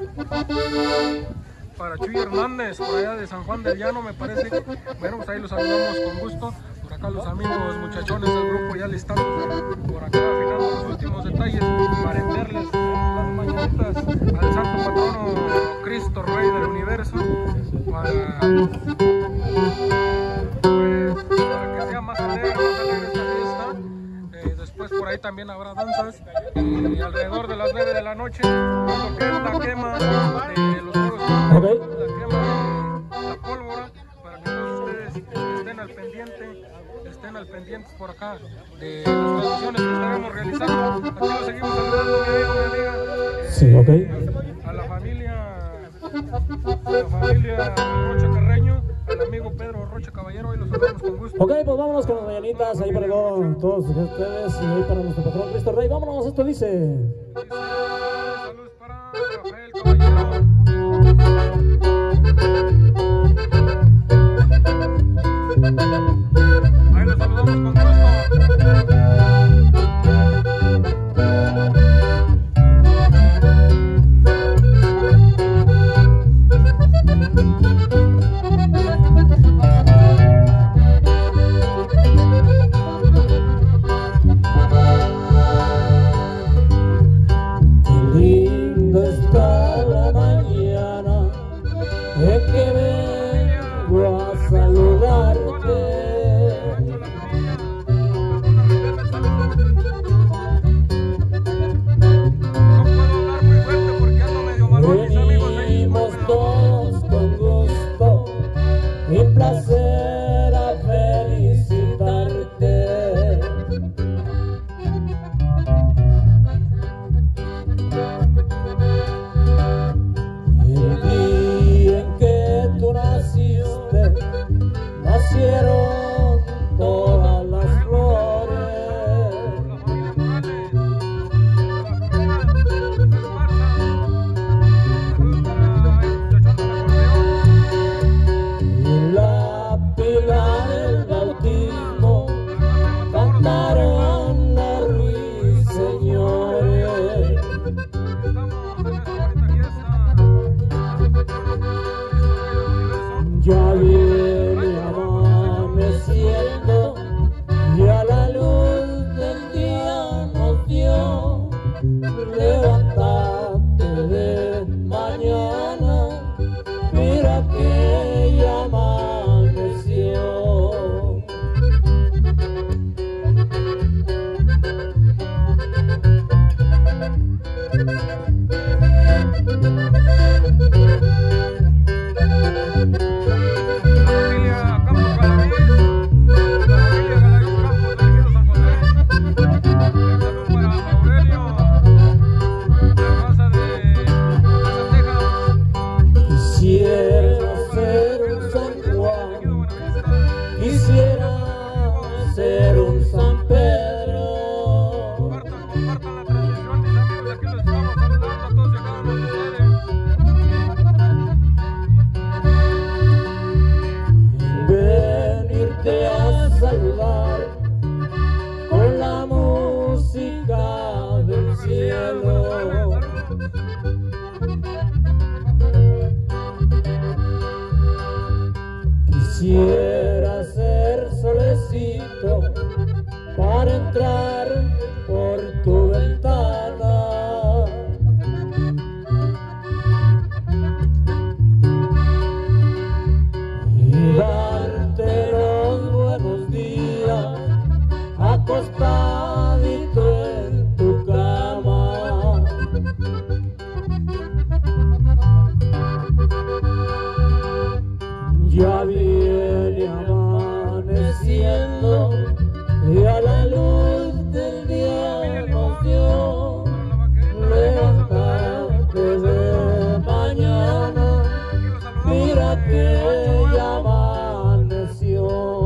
[SPEAKER 5] para Chuy Hernández, por allá de San Juan del Llano me parece. Bueno, pues ahí los saludamos con gusto. Por acá los amigos muchachones del grupo ya listando por acá afinando los últimos detalles para enviarles las mañanitas al santo patrono Cristo Rey del Universo, para, pues, para que sea más alegre, más alegre esta fiesta. Eh, después por ahí también habrá danzas y alrededor de las nueve de la noche lo que es la quema de los juegos,
[SPEAKER 6] Okay.
[SPEAKER 5] la quema de la pendiente, estén al pendientes por acá de las transmisiones que estaremos realizando. Aquí lo seguimos saludando, mi amigo, mi amiga.
[SPEAKER 6] Sí, ok.
[SPEAKER 5] A la familia, a la familia Rocha Carreño, al amigo Pedro Rocha Caballero, y los saludamos con gusto.
[SPEAKER 6] Ok, pues vámonos con las mañanitas ahí para todo, todos ustedes y ahí para nuestro patrón Cristo Rey. Vámonos, esto dice.
[SPEAKER 5] Saludos para Rafael Caballero. Ahí los saludamos con gusto.
[SPEAKER 6] Quisiera ser solecito para entrar por tu ventana y darte los buenos días acostadito en tu cama. Ya viene amaneciendo y a la luz del día nos dio levantarte de mañana. Mira que ya amaneció.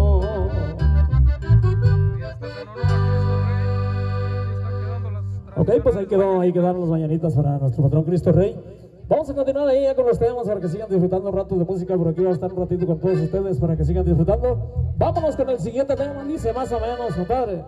[SPEAKER 6] Ok, pues ahí quedó, ahí quedaron las mañanitas para nuestro patrón Cristo Rey. Vamos a continuar ahí ya con los temas para que sigan disfrutando un rato de música. Por aquí voy a estar un ratito con todos ustedes para que sigan disfrutando. Vámonos con el siguiente tema, dice más o menos, compadre.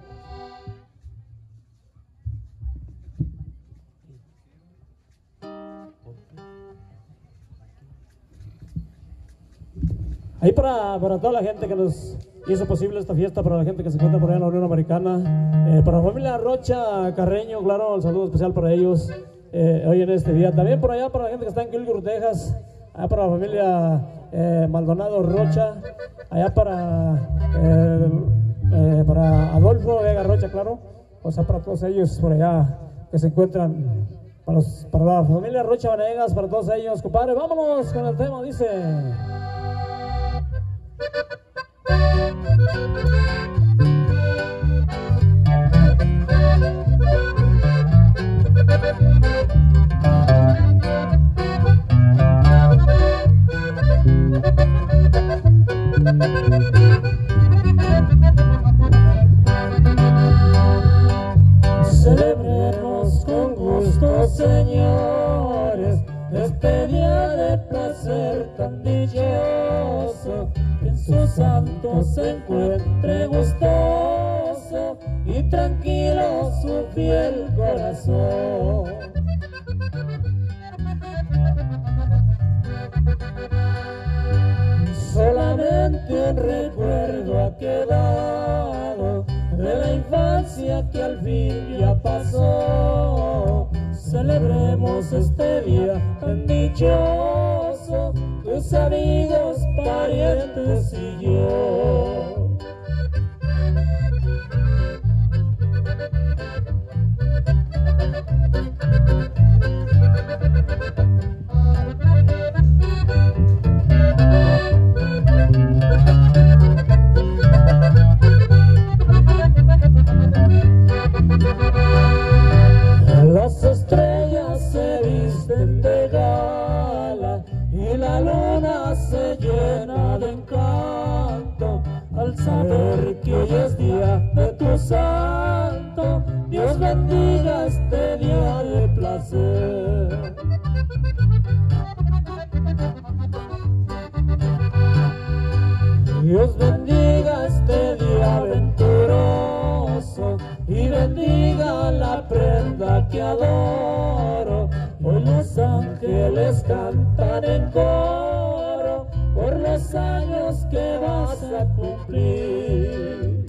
[SPEAKER 6] Ahí para, para toda la gente que nos hizo posible esta fiesta, para la gente que se encuentra por allá en la Unión Americana, eh, para la familia Rocha Carreño, claro, el saludo especial para ellos. Eh, hoy en este día, también por allá para la gente que está en Kilgore, Texas, allá para la familia eh, Maldonado Rocha, allá para eh, eh, para Adolfo Vega Rocha, claro, o sea, para todos ellos por allá que se encuentran, para, los, para la familia Rocha Vanegas, para todos ellos, compadre. Vámonos con el tema, dice. Celebremos con gusto, señores, este día de placer tan dichoso, que en su santo se encuentre gustoso y tranquilo su fiel corazón. Solamente un recuerdo ha quedado de la infancia que al fin ya pasó. Celebremos este día tan dichoso, tus amigos, parientes y yo. Las estrellas se visten de gala y la luna se llena de encanto al saber que hoy es día de tu santo. Dios bendiga este día de placer. Dios bendiga este día venturoso y bendiga la prenda que adoro. Hoy los ángeles cantan en coro por los años que vas a cumplir.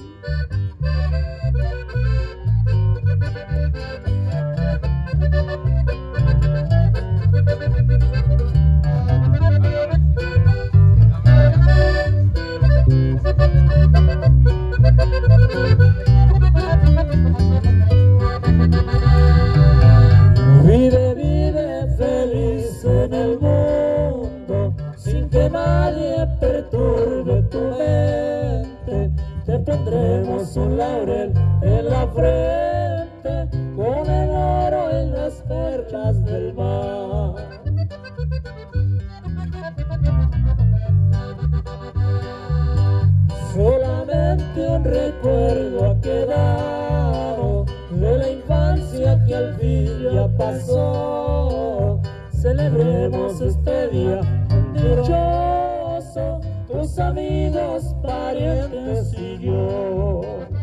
[SPEAKER 6] Vive, vive feliz en el mundo, sin que nadie perturbe tu mente. Te pondremos un laurel en la frente, con el oro en las perlas del mar. Solamente un recuerdo ha quedado de la infancia que al fin ya pasó. Celebremos este día dichoso, tus amigos, parientes y yo.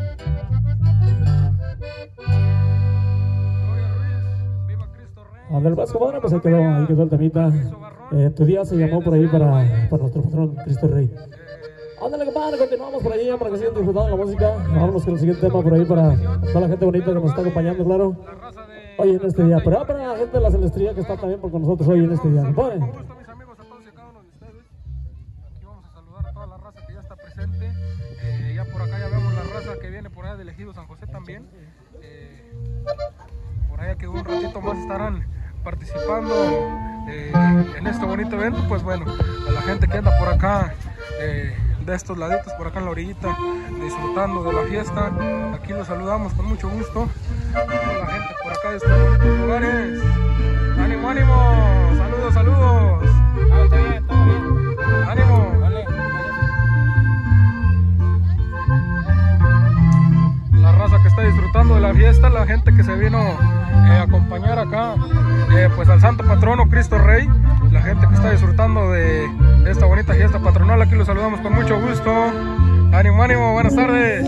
[SPEAKER 6] Ándale, vas, compadre, pues ahí quedó, ahí quedó el temita. Eh, tu día se llamó por ahí para, para nuestro patrón Cristo Rey. Ándale, compadre, continuamos por ahí para que sigan disfrutando la música. Vámonos con el siguiente tema por ahí para toda la gente bonita que nos está acompañando, claro, hoy en este día. Pero para la gente de la Celestría que está también con nosotros hoy en este día, compadre.
[SPEAKER 5] Con gusto, mis amigos, a todos y cada uno de ustedes. Aquí vamos a saludar a toda la raza que ya está presente. Eh, ya por acá ya vemos la raza que viene por allá del Ejido San José también. Eh, por allá que un ratito más estarán participando eh, en este bonito evento. Pues bueno, a la gente que anda por acá, eh, de estos laditos por acá en la orillita, disfrutando de la fiesta, aquí los saludamos con mucho gusto. A toda la gente por acá de estos bonitos lugares, ánimo, ánimo, saludos, saludos. Ah, está bien, está bien. Ánimo. Vale. La raza que está disfrutando de la fiesta, la gente que se vino eh, a acompañar acá, eh, pues al santo patrono Cristo Rey, la gente que está disfrutando de esta bonita fiesta patronal, aquí los saludamos con mucho gusto. Ánimo, ánimo, buenas tardes.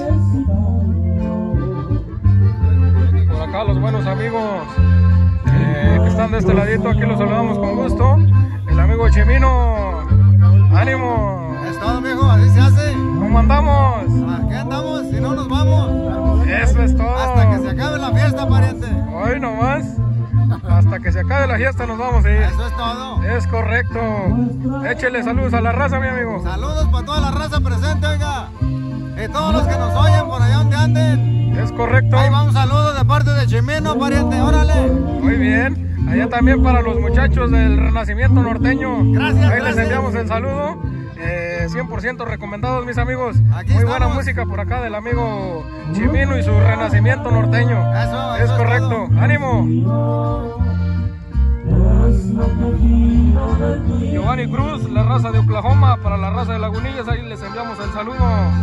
[SPEAKER 5] Por acá los buenos amigos eh, que están de este ladito, aquí los saludamos con gusto. El amigo Chemino, ánimo.
[SPEAKER 7] Es todo, mijo, así se hace.
[SPEAKER 5] ¿Cómo andamos?
[SPEAKER 7] Aquí andamos, si no nos vamos.
[SPEAKER 5] Eso es todo.
[SPEAKER 7] Hasta que se acabe la fiesta, pariente.
[SPEAKER 5] Hoy nomás. Hasta que se acabe la fiesta nos vamos a ir.
[SPEAKER 7] Eso es todo.
[SPEAKER 5] Es correcto. Échele saludos a la raza, mi amigo.
[SPEAKER 7] Saludos para toda la raza presente, oiga. Y todos los que nos oyen por allá donde anden.
[SPEAKER 5] Es correcto.
[SPEAKER 7] Ahí va un saludo de parte de Chimino, pariente, órale.
[SPEAKER 5] Muy bien. Allá también para los muchachos del Renacimiento Norteño.
[SPEAKER 7] Gracias,
[SPEAKER 5] Ahí
[SPEAKER 7] gracias.
[SPEAKER 5] les enviamos el saludo. Eh, cien por ciento recomendados, mis amigos.
[SPEAKER 7] Aquí
[SPEAKER 5] Muy buena
[SPEAKER 7] estamos.
[SPEAKER 5] música por acá del amigo Chimino y su Renacimiento Norteño.
[SPEAKER 7] Eso,
[SPEAKER 5] Es
[SPEAKER 7] eso es
[SPEAKER 5] correcto.
[SPEAKER 7] todo.
[SPEAKER 5] ¡Ánimo! Giovanni Cruz, la raza de Oklahoma, para la raza de Lagunillas, ahí les enviamos el saludo.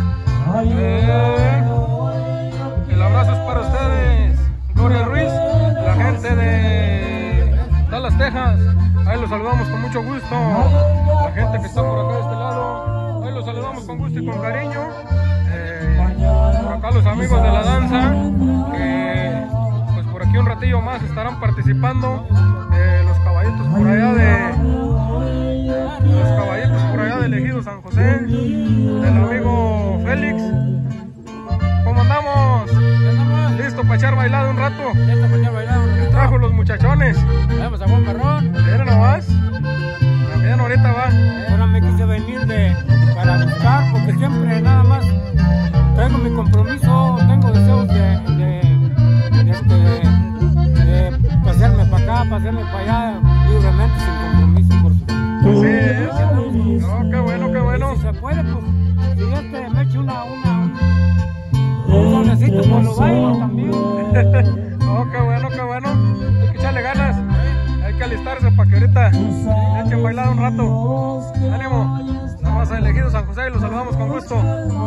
[SPEAKER 5] Eh, el abrazo es para ustedes. Gloria Ruiz, la gente de Dallas, Texas, ahí los saludamos con mucho gusto. La gente que está por acá de este lado, ahí los saludamos con gusto y con cariño. Eh, por acá los amigos de la danza, que pues por aquí un ratillo más estarán participando. Eh, los caballitos por allá de los caballitos por allá del Ejido San José, del amigo Félix. ¿Cómo andamos? ¿Listo para echar bailado un rato?
[SPEAKER 8] Ya está para echar bailado un
[SPEAKER 5] ¿Qué
[SPEAKER 8] ratito.
[SPEAKER 5] trajo los muchachones?
[SPEAKER 8] Vamos a Juan Barrón.
[SPEAKER 5] Miren nomás. También ahorita va.
[SPEAKER 8] Ahora me quise venir de, para buscar, porque siempre nada más traigo mi compromiso, tengo deseos de, de, de, este, de, de pasearme para acá, pasearme para allá, libremente, sin compromiso, por supuesto.
[SPEAKER 5] Así es. No, qué bueno, qué bueno.
[SPEAKER 8] Si se puede, pues, si este me eche una, una, un solecito, pues lo bailo también.
[SPEAKER 5] No, qué bueno, qué bueno. Hay que echarle ganas. Hay que alistarse para que ahorita echen bailado un rato. Ánimo. La raza del Ejido San José y los saludamos con gusto.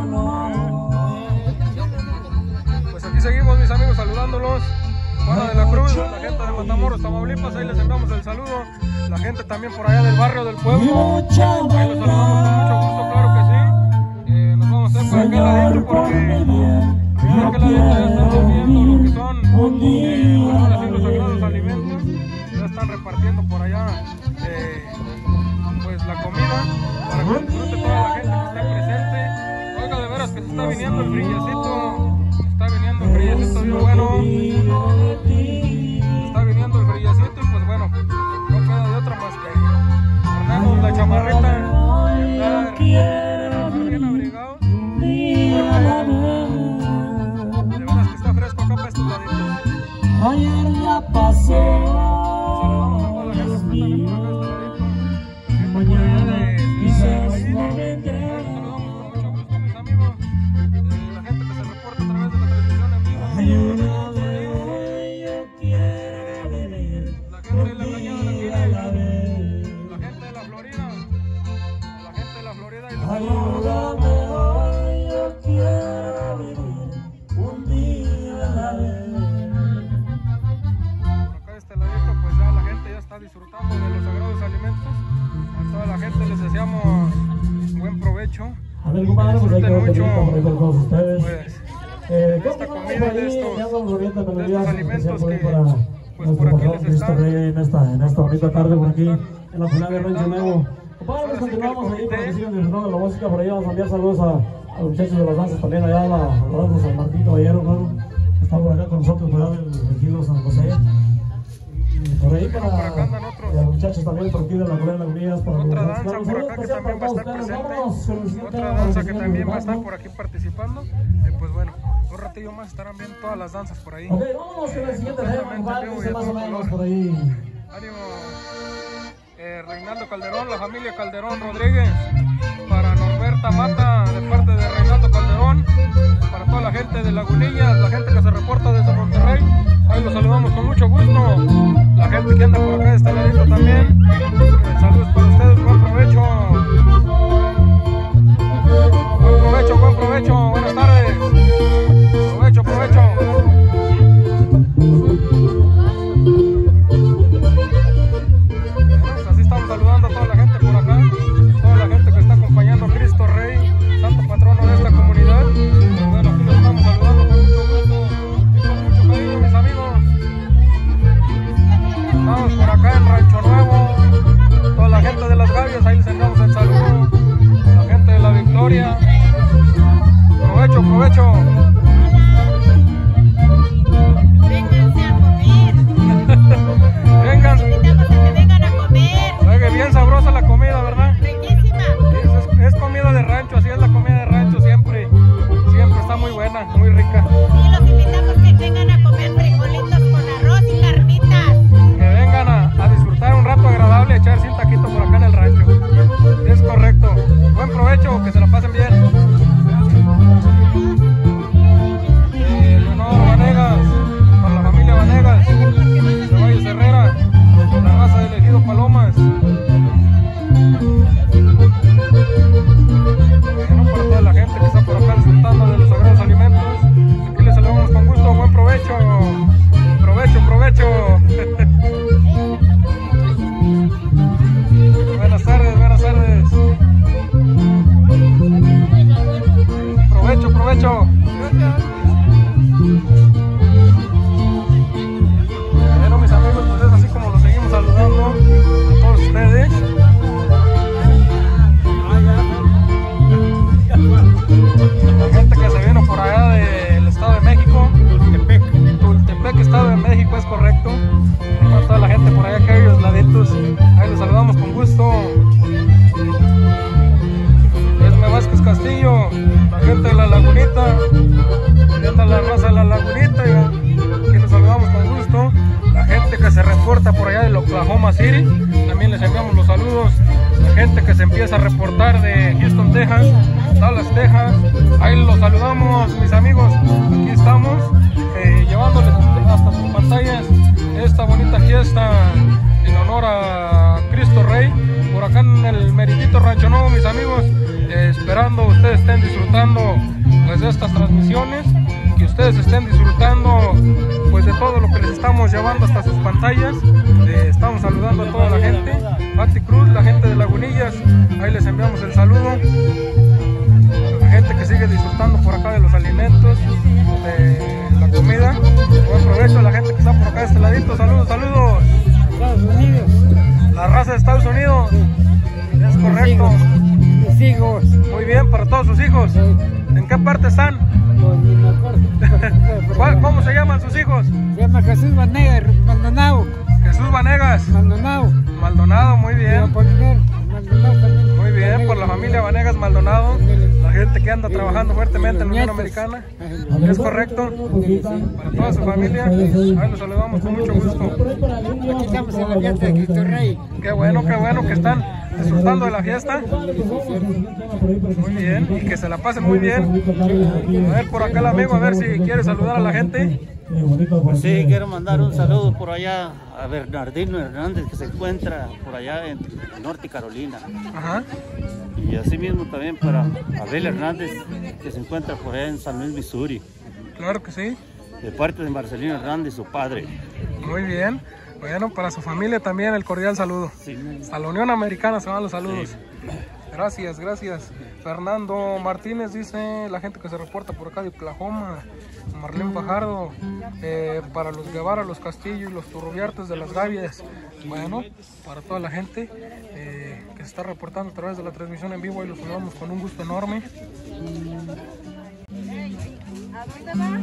[SPEAKER 5] Pues aquí seguimos, mis amigos, saludándolos. Juana de la Cruz, la gente de Matamoros, Tamaulipas, ahí les enviamos el saludo. La gente también por allá del barrio del pueblo. Ahí los saludamos con mucho gusto, claro que sí. Eh, nos vamos a hacer por aquel ladito porque por aquel ladito ya están sirviendo lo que son eh, pues ahora sí, los sagrados alimentos. Ya están repartiendo por allá eh, pues la comida para que disfrute toda la gente que está presente. Oiga, de veras que se está viniendo el brillecito. Está viniendo el brillecito bien bueno. Está viniendo el brillecito y pues bueno, no queda de otra más que ponernos la chamarrita y estar bien abrigados. De veras que está fresco acá para estos laditos.
[SPEAKER 6] Ayer ya pasó.
[SPEAKER 5] Saludamos a toda la gente que está también por acá de este ladito. Que por allá de Ciudad Valle. Saludamos con mucho gusto, mis amigos. Eh, la gente que se reporta a través de la transmisión en vivo. La gente de la Cañada de la Quina. La gente de la Florida. La gente de la Florida y los saludamos. Por acá de este ladito, pues ya la gente ya está disfrutando de los sagrados alimentos. A toda la gente les deseamos buen provecho.
[SPEAKER 6] A ver, compadre, pues ahí quedó
[SPEAKER 5] Disfruten
[SPEAKER 6] mucho
[SPEAKER 5] mucho,
[SPEAKER 6] con todos ustedes.
[SPEAKER 5] pues,
[SPEAKER 6] Eh,
[SPEAKER 5] de esta
[SPEAKER 6] ¿cómo
[SPEAKER 5] comida y
[SPEAKER 6] por
[SPEAKER 5] de
[SPEAKER 6] ahí?
[SPEAKER 5] estos,
[SPEAKER 6] Ya andamos volviendo a
[SPEAKER 5] de
[SPEAKER 6] melodías,
[SPEAKER 5] estos alimentos
[SPEAKER 6] especial por ahí
[SPEAKER 5] que
[SPEAKER 6] para
[SPEAKER 5] pues
[SPEAKER 6] nuestro
[SPEAKER 5] por aquí
[SPEAKER 6] patrón
[SPEAKER 5] les
[SPEAKER 6] Cristo
[SPEAKER 5] están
[SPEAKER 6] Rey en esta, en esta bonita tarde por aquí, en la final de Rancho
[SPEAKER 5] brindando.
[SPEAKER 6] Nuevo. Compadre, pues
[SPEAKER 5] Ahora sí que el
[SPEAKER 6] continuamos ahí para que
[SPEAKER 5] comité-
[SPEAKER 6] sigan disfrutando de la música. Por ahí vamos a enviar saludos a, a los muchachos de las danzas también allá, a la, a la danza San Martín Caballero, hermano. Está por acá con nosotros, por allá del Ejido San José. Y por ahí para
[SPEAKER 5] Por acá andan otros.
[SPEAKER 6] los muchachos también por aquí de la Colonia Lagunías. Para
[SPEAKER 5] Otra
[SPEAKER 6] los-
[SPEAKER 5] danza
[SPEAKER 6] para los
[SPEAKER 5] por
[SPEAKER 6] saludos
[SPEAKER 5] acá que
[SPEAKER 6] especial
[SPEAKER 5] también va a
[SPEAKER 6] para
[SPEAKER 5] estar
[SPEAKER 6] todos ustedes.
[SPEAKER 5] presente.
[SPEAKER 6] Vámonos con el siguiente
[SPEAKER 5] Otra
[SPEAKER 6] tema,
[SPEAKER 5] danza
[SPEAKER 6] para
[SPEAKER 5] que
[SPEAKER 6] sigan
[SPEAKER 5] también va a estar
[SPEAKER 6] disfrutando.
[SPEAKER 5] por aquí participando. Eh, pues bueno, un ratillo más estarán viendo todas las danzas por ahí.
[SPEAKER 6] Ok, vámonos con el siguiente tema,
[SPEAKER 5] Completamente
[SPEAKER 6] compadre,
[SPEAKER 5] en vivo
[SPEAKER 6] dice
[SPEAKER 5] y a
[SPEAKER 6] más o
[SPEAKER 5] todo
[SPEAKER 6] menos
[SPEAKER 5] color.
[SPEAKER 6] por ahí.
[SPEAKER 5] Ánimo. Eh, Reinaldo Calderón, la familia Calderón Rodríguez. Para Norberta Mata, de parte de Reinaldo Calderón. Para toda la gente de Lagunillas, la gente que se reporta desde Monterrey. Ahí los saludamos con mucho gusto. La gente que anda por acá de este ladito también. Eh, saludos para ustedes, buen provecho. Buen provecho, buen provecho. Buenas tardes. Provecho, provecho. Pues así estamos saludando a toda la gente por acá, toda la gente que está acompañando a Cristo Rey, santo patrono de esta comunidad. Bueno, aquí los estamos saludando con mucho gusto y con mucho cariño, mis amigos. Estamos por acá en Rancho Nuevo, toda la gente de las Gavias, ahí les enviamos el saludo. La gente de la Victoria. Provecho, provecho.
[SPEAKER 1] Vénganse a comer.
[SPEAKER 5] Vengan.
[SPEAKER 1] Los invitamos a que vengan a comer.
[SPEAKER 5] Oiga, bien sabrosa la comida, ¿verdad?
[SPEAKER 1] Riquísima.
[SPEAKER 5] Es, es comida de rancho, así es la comida de rancho siempre. Siempre está muy buena, muy rica.
[SPEAKER 1] Sí, los invitamos a que vengan a comer frijolitos con arroz y carnitas.
[SPEAKER 5] Que vengan a reporta por allá de Oklahoma City. También les enviamos los saludos. La gente que se empieza a reportar de Houston, Texas, Dallas, Texas. Ahí los saludamos, mis amigos. Aquí estamos eh, llevándoles hasta sus pantallas esta bonita fiesta en honor a Cristo Rey. Por acá en el meritito Rancho Nuevo, mis amigos, eh, esperando ustedes estén disfrutando pues de estas transmisiones, que ustedes estén disfrutando pues de todo lo que les estamos llevando hasta sus pantallas. Eh, estamos saludando a toda la gente, Pati Cruz, la gente de Lagunillas, ahí les enviamos el saludo. La gente que sigue disfrutando por acá de los alimentos, de la comida. Buen provecho a la gente que está por acá de este ladito. Saludos, saludos.
[SPEAKER 8] Estados Unidos.
[SPEAKER 5] La raza de Estados Unidos. Es correcto.
[SPEAKER 8] Mis hijos.
[SPEAKER 5] Muy bien, para todos sus hijos. ¿En qué parte están?
[SPEAKER 8] Pues ni me acuerdo.
[SPEAKER 5] ¿Cómo se llaman sus hijos?
[SPEAKER 8] Se llama Jesús Vanegas Maldonado.
[SPEAKER 5] Jesús Vanegas.
[SPEAKER 8] Maldonado.
[SPEAKER 5] Maldonado, muy bien.
[SPEAKER 8] Maldonado también.
[SPEAKER 5] Muy bien, por la familia Vanegas Maldonado, la gente que anda trabajando fuertemente en la Unión Americana. Es correcto. Para toda su familia, ahí los saludamos con mucho gusto.
[SPEAKER 8] Aquí estamos en la fiesta de Cristo Rey.
[SPEAKER 5] Qué bueno, qué bueno que están disfrutando de la fiesta. Muy bien, y que se la pasen muy bien. A ver por acá el amigo, a ver si quiere saludar a la gente.
[SPEAKER 9] Pues sí, quiero mandar un saludo por allá a Bernardino Hernández, que se encuentra por allá en Norte Carolina.
[SPEAKER 5] Ajá.
[SPEAKER 9] Y así mismo también para Abel Hernández, que se encuentra por allá en San Luis, Missouri.
[SPEAKER 5] Claro que sí.
[SPEAKER 9] De parte de Marcelino Hernández, su padre.
[SPEAKER 5] Muy bien. Bueno, para su familia también el cordial saludo.
[SPEAKER 9] Sí.
[SPEAKER 5] A la Unión Americana se van los saludos.
[SPEAKER 9] Sí.
[SPEAKER 5] Gracias, gracias. Fernando Martínez dice, la gente que se reporta por acá de Oklahoma. Marlene Fajardo, eh, para los Guevara, los Castillo y los Turrubiartes de las Gavias. Bueno, para toda la gente eh, que se está reportando a través de la transmisión en vivo, y los saludamos con un gusto enorme.
[SPEAKER 1] ¿A dónde va?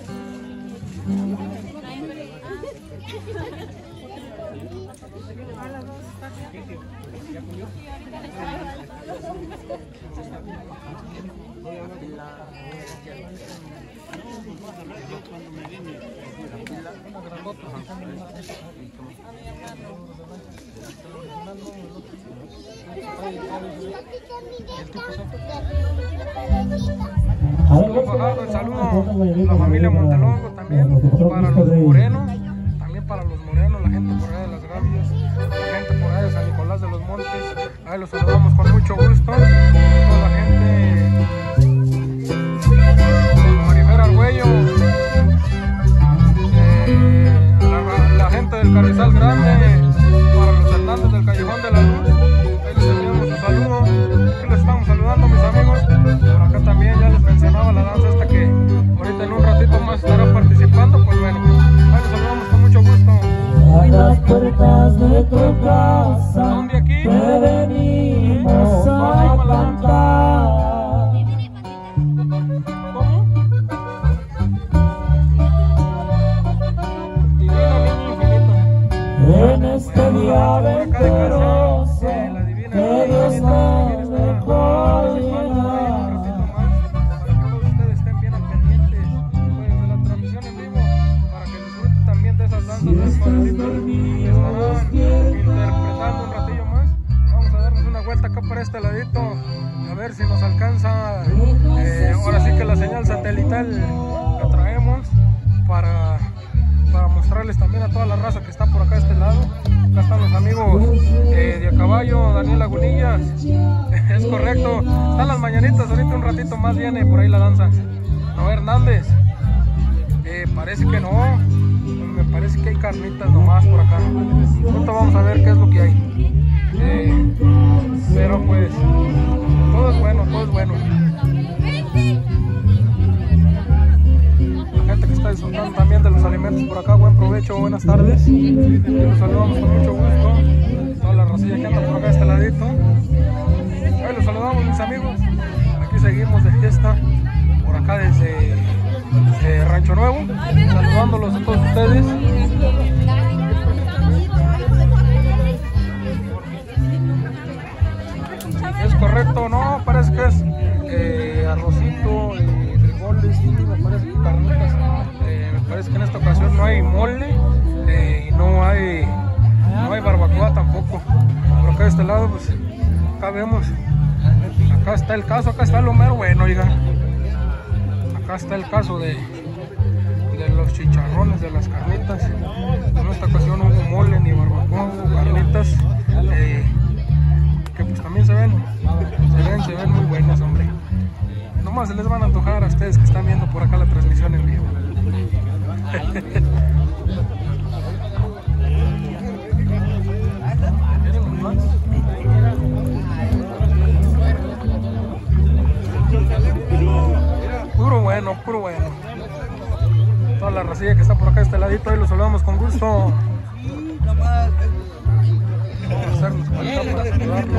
[SPEAKER 5] Fajardo, el saludo a la familia Montelongo también, para los morenos, también para los morenos, la gente por allá de las Gavias, la gente por allá de San Nicolás de los Montes, ahí los saludamos con mucho gusto, toda la gente, Maribel Argüello, eh, la, la gente del Carrizal Grande, para los Hernández del Callejón de la Luz, ahí les enviamos un saludo, aquí les estamos saludando, mis amigos. Por acá también ya les mencionaba la danza hasta que ahorita en un ratito más estará participando, pues bueno, ahí les saludamos con mucho gusto.
[SPEAKER 10] A las puertas de tu casa,
[SPEAKER 5] ¿son de aquí?
[SPEAKER 10] Te venimos a cantar.
[SPEAKER 5] ¿Cómo? Divina Niña Infinita.
[SPEAKER 10] En este día venturoso, que Dios nos dejó llegar.
[SPEAKER 5] Interpretando un ratillo más. Vamos a darnos una vuelta acá para este ladito, a ver si nos alcanza eh, ahora sí que la señal satelital la traemos para, para mostrarles también a toda la raza que está por acá a este lado. Acá están los amigos eh, de a caballo, Daniel Lagunillas. Es correcto, están las mañanitas, ahorita un ratito más viene por ahí la danza. No, Hernández, eh, parece que no. Me parece que hay carnitas nomás por acá. Ahorita vamos a ver qué es lo que hay. Eh, pero pues, todo es bueno, todo es bueno. La gente que está disfrutando también de los alimentos por acá, buen provecho, buenas tardes. Y los saludamos con mucho gusto. Toda la racilla que anda por acá a este ladito. Ahí los saludamos, mis amigos. Aquí seguimos de fiesta por acá desde Eh, Rancho Nuevo, saludándolos a todos ustedes. Es correcto, no, parece que es eh, arrocito, eh, frijoles, sí, me parece que carnitas, eh, me parece que en esta ocasión no hay mole eh, y no hay lado, pues acá vemos, acá está el caso, acá está lo mero bueno, oiga. Acá está el caso de, de los chicharrones, de las carnitas. En esta ocasión no hubo mole ni barbacoa, hubo carnitas eh, que pues también se ven, se ven, se ven muy buenas, hombre. Nomás se les van a antojar a ustedes que están viendo por acá la transmisión en vivo. Puro bueno, puro bueno. Toda la racilla que está por acá de este ladito, ahí los saludamos con gusto. Hacernos por acá para saludarlos.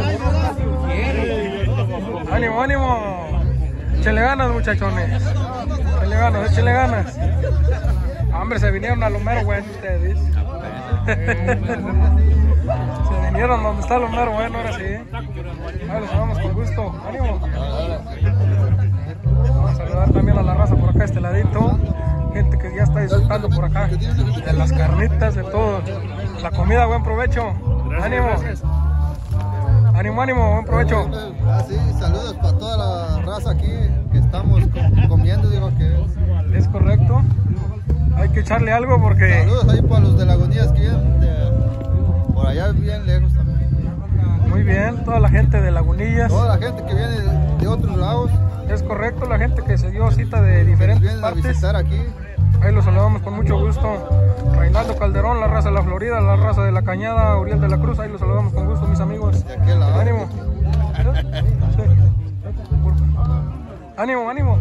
[SPEAKER 5] Ánimo, ánimo. Échenle ganas, muchachones. Échenle ganas, échenle ganas. Hombre, se vinieron a lo mero bueno ustedes. Se vinieron donde está lo mero bueno, ahora sí. Ahí los saludamos con gusto. Ánimo. Vamos a saludar también a la raza por acá de este ladito. Gente que ya está disfrutando por acá de las carnitas, de todo. La comida, buen provecho. Ánimo. Ánimo, ánimo, buen provecho.
[SPEAKER 7] Ah, sí, saludos para toda la raza aquí que estamos comiendo, digo que es.
[SPEAKER 5] Es correcto. Hay que echarle algo porque...
[SPEAKER 7] Saludos ahí para los de Lagunías que vienen de, por allá bien lejos también.
[SPEAKER 5] Muy bien, toda la gente de Lagunillas.
[SPEAKER 7] Toda la gente que viene de, de otros lados.
[SPEAKER 5] Es correcto, la gente que se dio cita de diferentes
[SPEAKER 7] vienen
[SPEAKER 5] partes.
[SPEAKER 7] a visitar aquí.
[SPEAKER 5] Ahí los saludamos con mucho gusto. Reinaldo Calderón, la raza de la Florida, la raza de la Cañada, Uriel de la Cruz. Ahí los saludamos con gusto, mis amigos.
[SPEAKER 7] De aquel lado.
[SPEAKER 5] Ánimo. Sí. Ánimo, ánimo.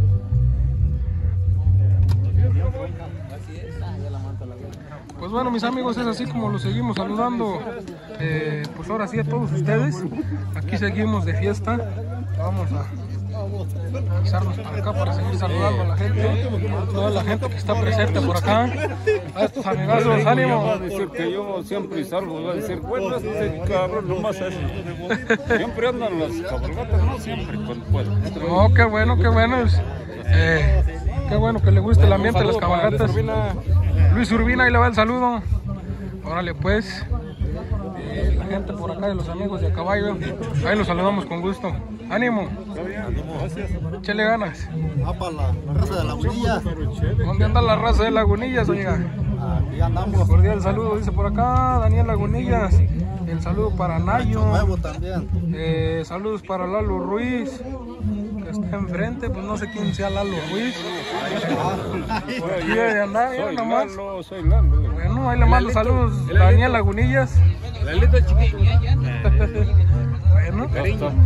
[SPEAKER 5] Pues bueno, mis amigos, es así como los seguimos saludando. Eh, pues ahora sí a todos ustedes. Aquí seguimos de fiesta. Vamos a pasarnos para acá para seguir saludando a la gente, toda la gente que está presente por acá, a estos amigazos. Ánimo.
[SPEAKER 11] Va a decir que yo siempre salgo, va a decir, bueno, este cabrón nomás eso. Siempre andan las cabalgatas, no siempre cuando puedo.
[SPEAKER 5] No, qué bueno, qué bueno. Eh, qué bueno que le guste el ambiente de las cabalgatas. Luis Urbina, ahí le va el saludo. Órale pues. Eh, la gente por acá de los amigos de a caballo, ahí los saludamos con gusto. Ánimo. Échale ganas.
[SPEAKER 7] Ah, para la, la raza de Lagunillas.
[SPEAKER 5] ¿Dónde anda la raza de Lagunillas, oiga?
[SPEAKER 7] Aquí andamos.
[SPEAKER 5] Cordial saludo, dice por acá Daniel Lagunillas. El saludo para Nayo.
[SPEAKER 7] Nuevo también.
[SPEAKER 5] Eh, saludos para Lalo Ruiz, que está enfrente, pues no sé quién sea Lalo Ruiz. Por aquí debe andar, ya nomás.
[SPEAKER 11] Lalo, soy Lalo.
[SPEAKER 5] Bueno, ahí le mando saludos a Daniel Lagunillas.
[SPEAKER 11] Lalito chiquito.
[SPEAKER 5] Bueno.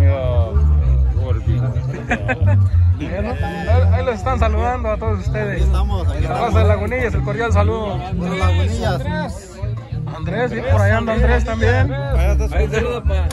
[SPEAKER 5] Bueno, ahí los están saludando a todos ustedes.
[SPEAKER 7] Estamos,
[SPEAKER 5] la raza de Lagunillas, el cordial saludo.
[SPEAKER 7] De Lagunillas.
[SPEAKER 5] Andrés, sí, por ahí anda Andrés también.
[SPEAKER 9] Ahí saludos para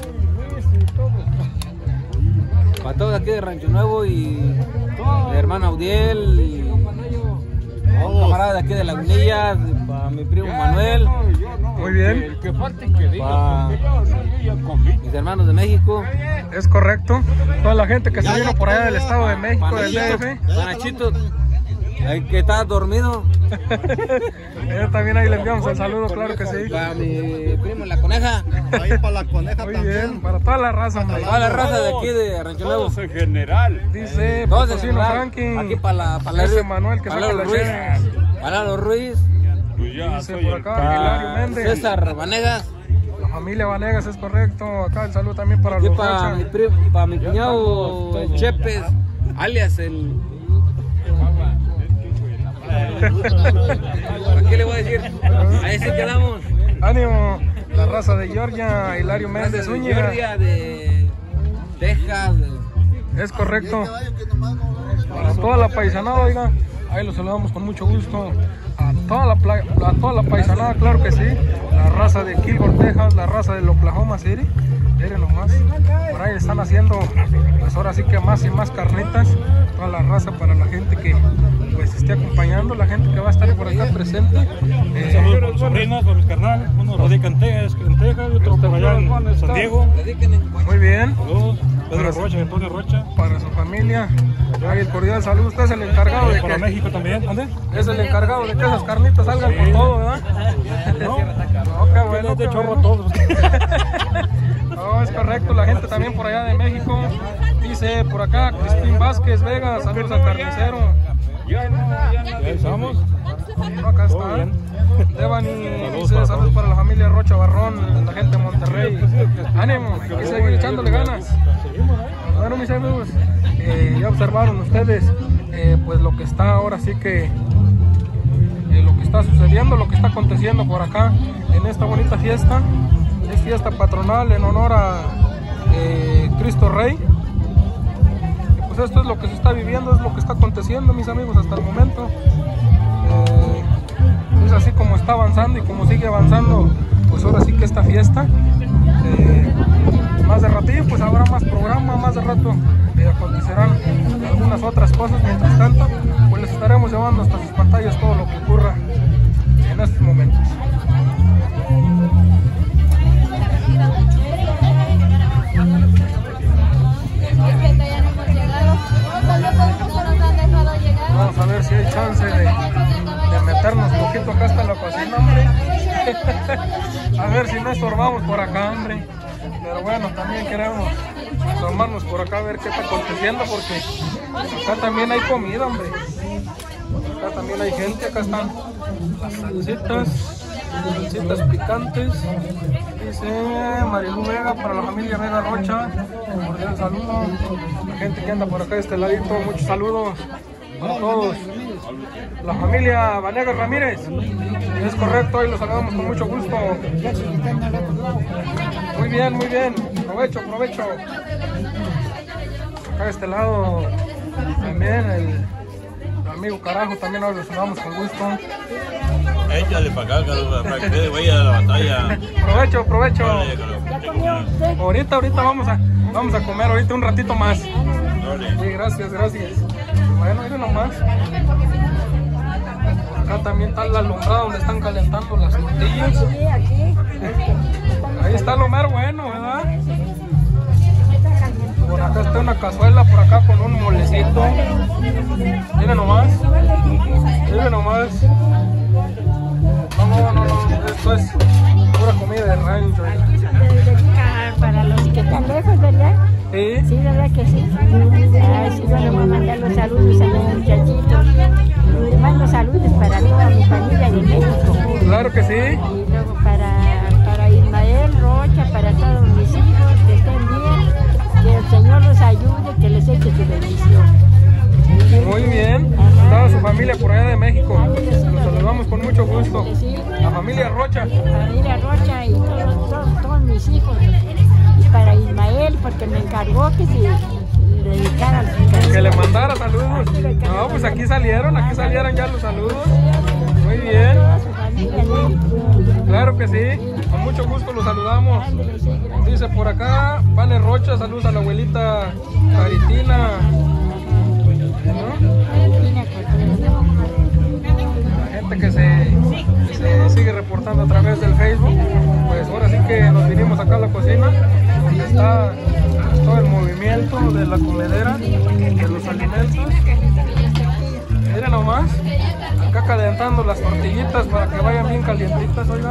[SPEAKER 9] pa todos aquí de Rancho Nuevo y de hermano Audiel, y un camarada de aquí de Lagunillas, para mi primo Manuel.
[SPEAKER 5] Muy bien.
[SPEAKER 9] Para mis hermanos de México.
[SPEAKER 5] Es correcto. Toda la gente que se vino por allá del Estado de México, del D F.
[SPEAKER 9] Panachito, el que está dormido.
[SPEAKER 5] eh, también ahí le enviamos el saludo, claro que sí.
[SPEAKER 9] Para mi primo La Coneja.
[SPEAKER 7] Ahí para La Coneja
[SPEAKER 5] Muy
[SPEAKER 7] también.
[SPEAKER 5] bien, para toda la raza, hombre.
[SPEAKER 9] Toda la raza de aquí de Rancho Nuevo.
[SPEAKER 11] Todos en general.
[SPEAKER 5] Dice
[SPEAKER 9] Todos en
[SPEAKER 5] Potosino
[SPEAKER 9] general.
[SPEAKER 5] Franklin.
[SPEAKER 9] Aquí para la para
[SPEAKER 5] Ese Manuel que
[SPEAKER 9] para
[SPEAKER 5] saca
[SPEAKER 9] Lalo
[SPEAKER 5] la
[SPEAKER 9] Ruiz.
[SPEAKER 5] cheve.
[SPEAKER 9] Para Lalo Ruiz.
[SPEAKER 11] Pues ya
[SPEAKER 5] Dice
[SPEAKER 11] soy
[SPEAKER 5] por
[SPEAKER 11] el
[SPEAKER 5] acá
[SPEAKER 11] pa-
[SPEAKER 5] Hilario Méndez.
[SPEAKER 9] César Vanegas.
[SPEAKER 5] La familia Vanegas, es correcto. Acá el saludo también para
[SPEAKER 9] Aquí
[SPEAKER 5] los
[SPEAKER 9] para mi,
[SPEAKER 5] Rocha.
[SPEAKER 9] pri- pa' mi cuñado el Chepes, alias el... ¿Para qué le voy a decir? Ahí sí quedamos.
[SPEAKER 5] Ánimo, la raza de Georgia, Hilario Méndez
[SPEAKER 9] De
[SPEAKER 5] Zúñiga.
[SPEAKER 9] Georgia, de Texas. de-
[SPEAKER 5] Es correcto. Para toda la paisanada, oiga, ahí los saludamos con mucho gusto. A toda la, pla- a toda la paisanada, claro que sí. La raza de Kilgore, Texas, la raza de Oklahoma City. Miren nomás, por ahí están haciendo, pues ahora sí que más y más carnitas. Toda la raza para la gente que pues esté acompañando, la gente que va a estar por acá presente. Eh,
[SPEAKER 11] Saludos para mis sobrinos, para mis carnales. Uno radica en Texas, en Texas, y otro por allá en San Diego.
[SPEAKER 5] muy bien.
[SPEAKER 11] Saludos. Pedro Rocha, Antonio Rocha.
[SPEAKER 5] Para su familia, ahí el cordial saludo. Usted es el encargado de
[SPEAKER 11] Para
[SPEAKER 5] que
[SPEAKER 11] México también. ¿Dónde?
[SPEAKER 5] es el encargado de que esas carnitas salgan con todo, ¿verdad?
[SPEAKER 11] No,
[SPEAKER 5] No, qué bueno,
[SPEAKER 11] de
[SPEAKER 5] qué
[SPEAKER 11] chorro
[SPEAKER 5] bueno.
[SPEAKER 11] todos.
[SPEAKER 5] No, es correcto, la gente también por allá de México. Dice por acá, Cristín Vázquez Vega, saludos al carnicero.
[SPEAKER 11] Ya estamos.
[SPEAKER 5] Acá está. Devani dice saludos para la familia Rocha Barrón, la gente de Monterrey. Ánimo, hay que seguir echándole ganas. Bueno, mis amigos, eh, ya observaron ustedes eh, pues lo que está ahora sí que eh, lo que está sucediendo, lo que está aconteciendo por acá en esta bonita fiesta. Es fiesta patronal en honor a eh, Cristo Rey. Y pues esto es lo que se está viviendo, es lo que está aconteciendo, mis amigos, hasta el momento. Eh, es así como está avanzando y como sigue avanzando, pues ahora sí que esta fiesta. Eh, más de ratillo pues habrá más programa, más de rato eh, acontecerán algunas otras cosas. Mientras tanto, pues les estaremos llevando hasta sus pantallas todo lo que ocurra en estos momentos. Vamos a ver si hay chance de, de meternos un poquito acá hasta la cocina, hombre. A ver si no estorbamos por acá, hombre. Pero bueno, también queremos tomarnos por acá a ver qué está aconteciendo, porque acá también hay comida, hombre. Acá también hay gente, acá están las salsitas, salsitas picantes. Dice Marilu Vega, para la familia Vega Rocha, un cordial saludo. La gente que anda por acá de este ladito, muchos saludos para todos. La familia Vanegas Ramírez, es correcto, y los saludamos con mucho gusto. Muy bien, muy bien, provecho, provecho. Acá de este lado también el, el amigo Carajo, también los saludamos con gusto.
[SPEAKER 12] Échale para acá, Carlos, para que te vaya a la batalla.
[SPEAKER 5] Provecho, provecho. Ahorita, ahorita vamos a, vamos a comer, ahorita un ratito más. Sí, gracias, gracias. Bueno, miren nomás. Acá también está la alumbrada donde están calentando las tortillas. Ahí está lo mero bueno, ¿verdad? Por acá está una cazuela, por acá con un molecito. Miren nomás. Miren nomás. No, no, no, no, esto es pura comida de rancho.
[SPEAKER 13] Para los que están lejos, ¿verdad?
[SPEAKER 5] Sí.
[SPEAKER 13] Sí, ¿verdad que sí? Ay, sí, yo le voy a mandar los saludos a los muchachitos. Le mando saludos para toda mi familia de México.
[SPEAKER 5] Claro que sí.
[SPEAKER 13] Y luego para, para Ismael Rocha, para todos mis hijos, que estén bien, que el Señor los ayude, que les eche su bendición.
[SPEAKER 5] Muy bien, toda su familia por allá de México, los saludamos con mucho gusto. La familia Rocha.
[SPEAKER 13] La familia Rocha y todos, todos, todos mis hijos. Y para Ismael, porque me encargó que se dedicara al
[SPEAKER 5] que, que le mandara saludos. No, pues aquí salieron, aquí salieron ya los saludos. Muy bien. Claro que sí, con mucho gusto los saludamos. Dice por acá, Pane Rocha, saludos a la abuelita Caritina. La gente que se, que se sigue reportando a través del Facebook, pues ahora sí que nos vinimos acá a la cocina, donde está todo el movimiento de la comedera, de los alimentos. Miren nomás, acá calentando las tortillitas para que vayan bien calientitas, oiga.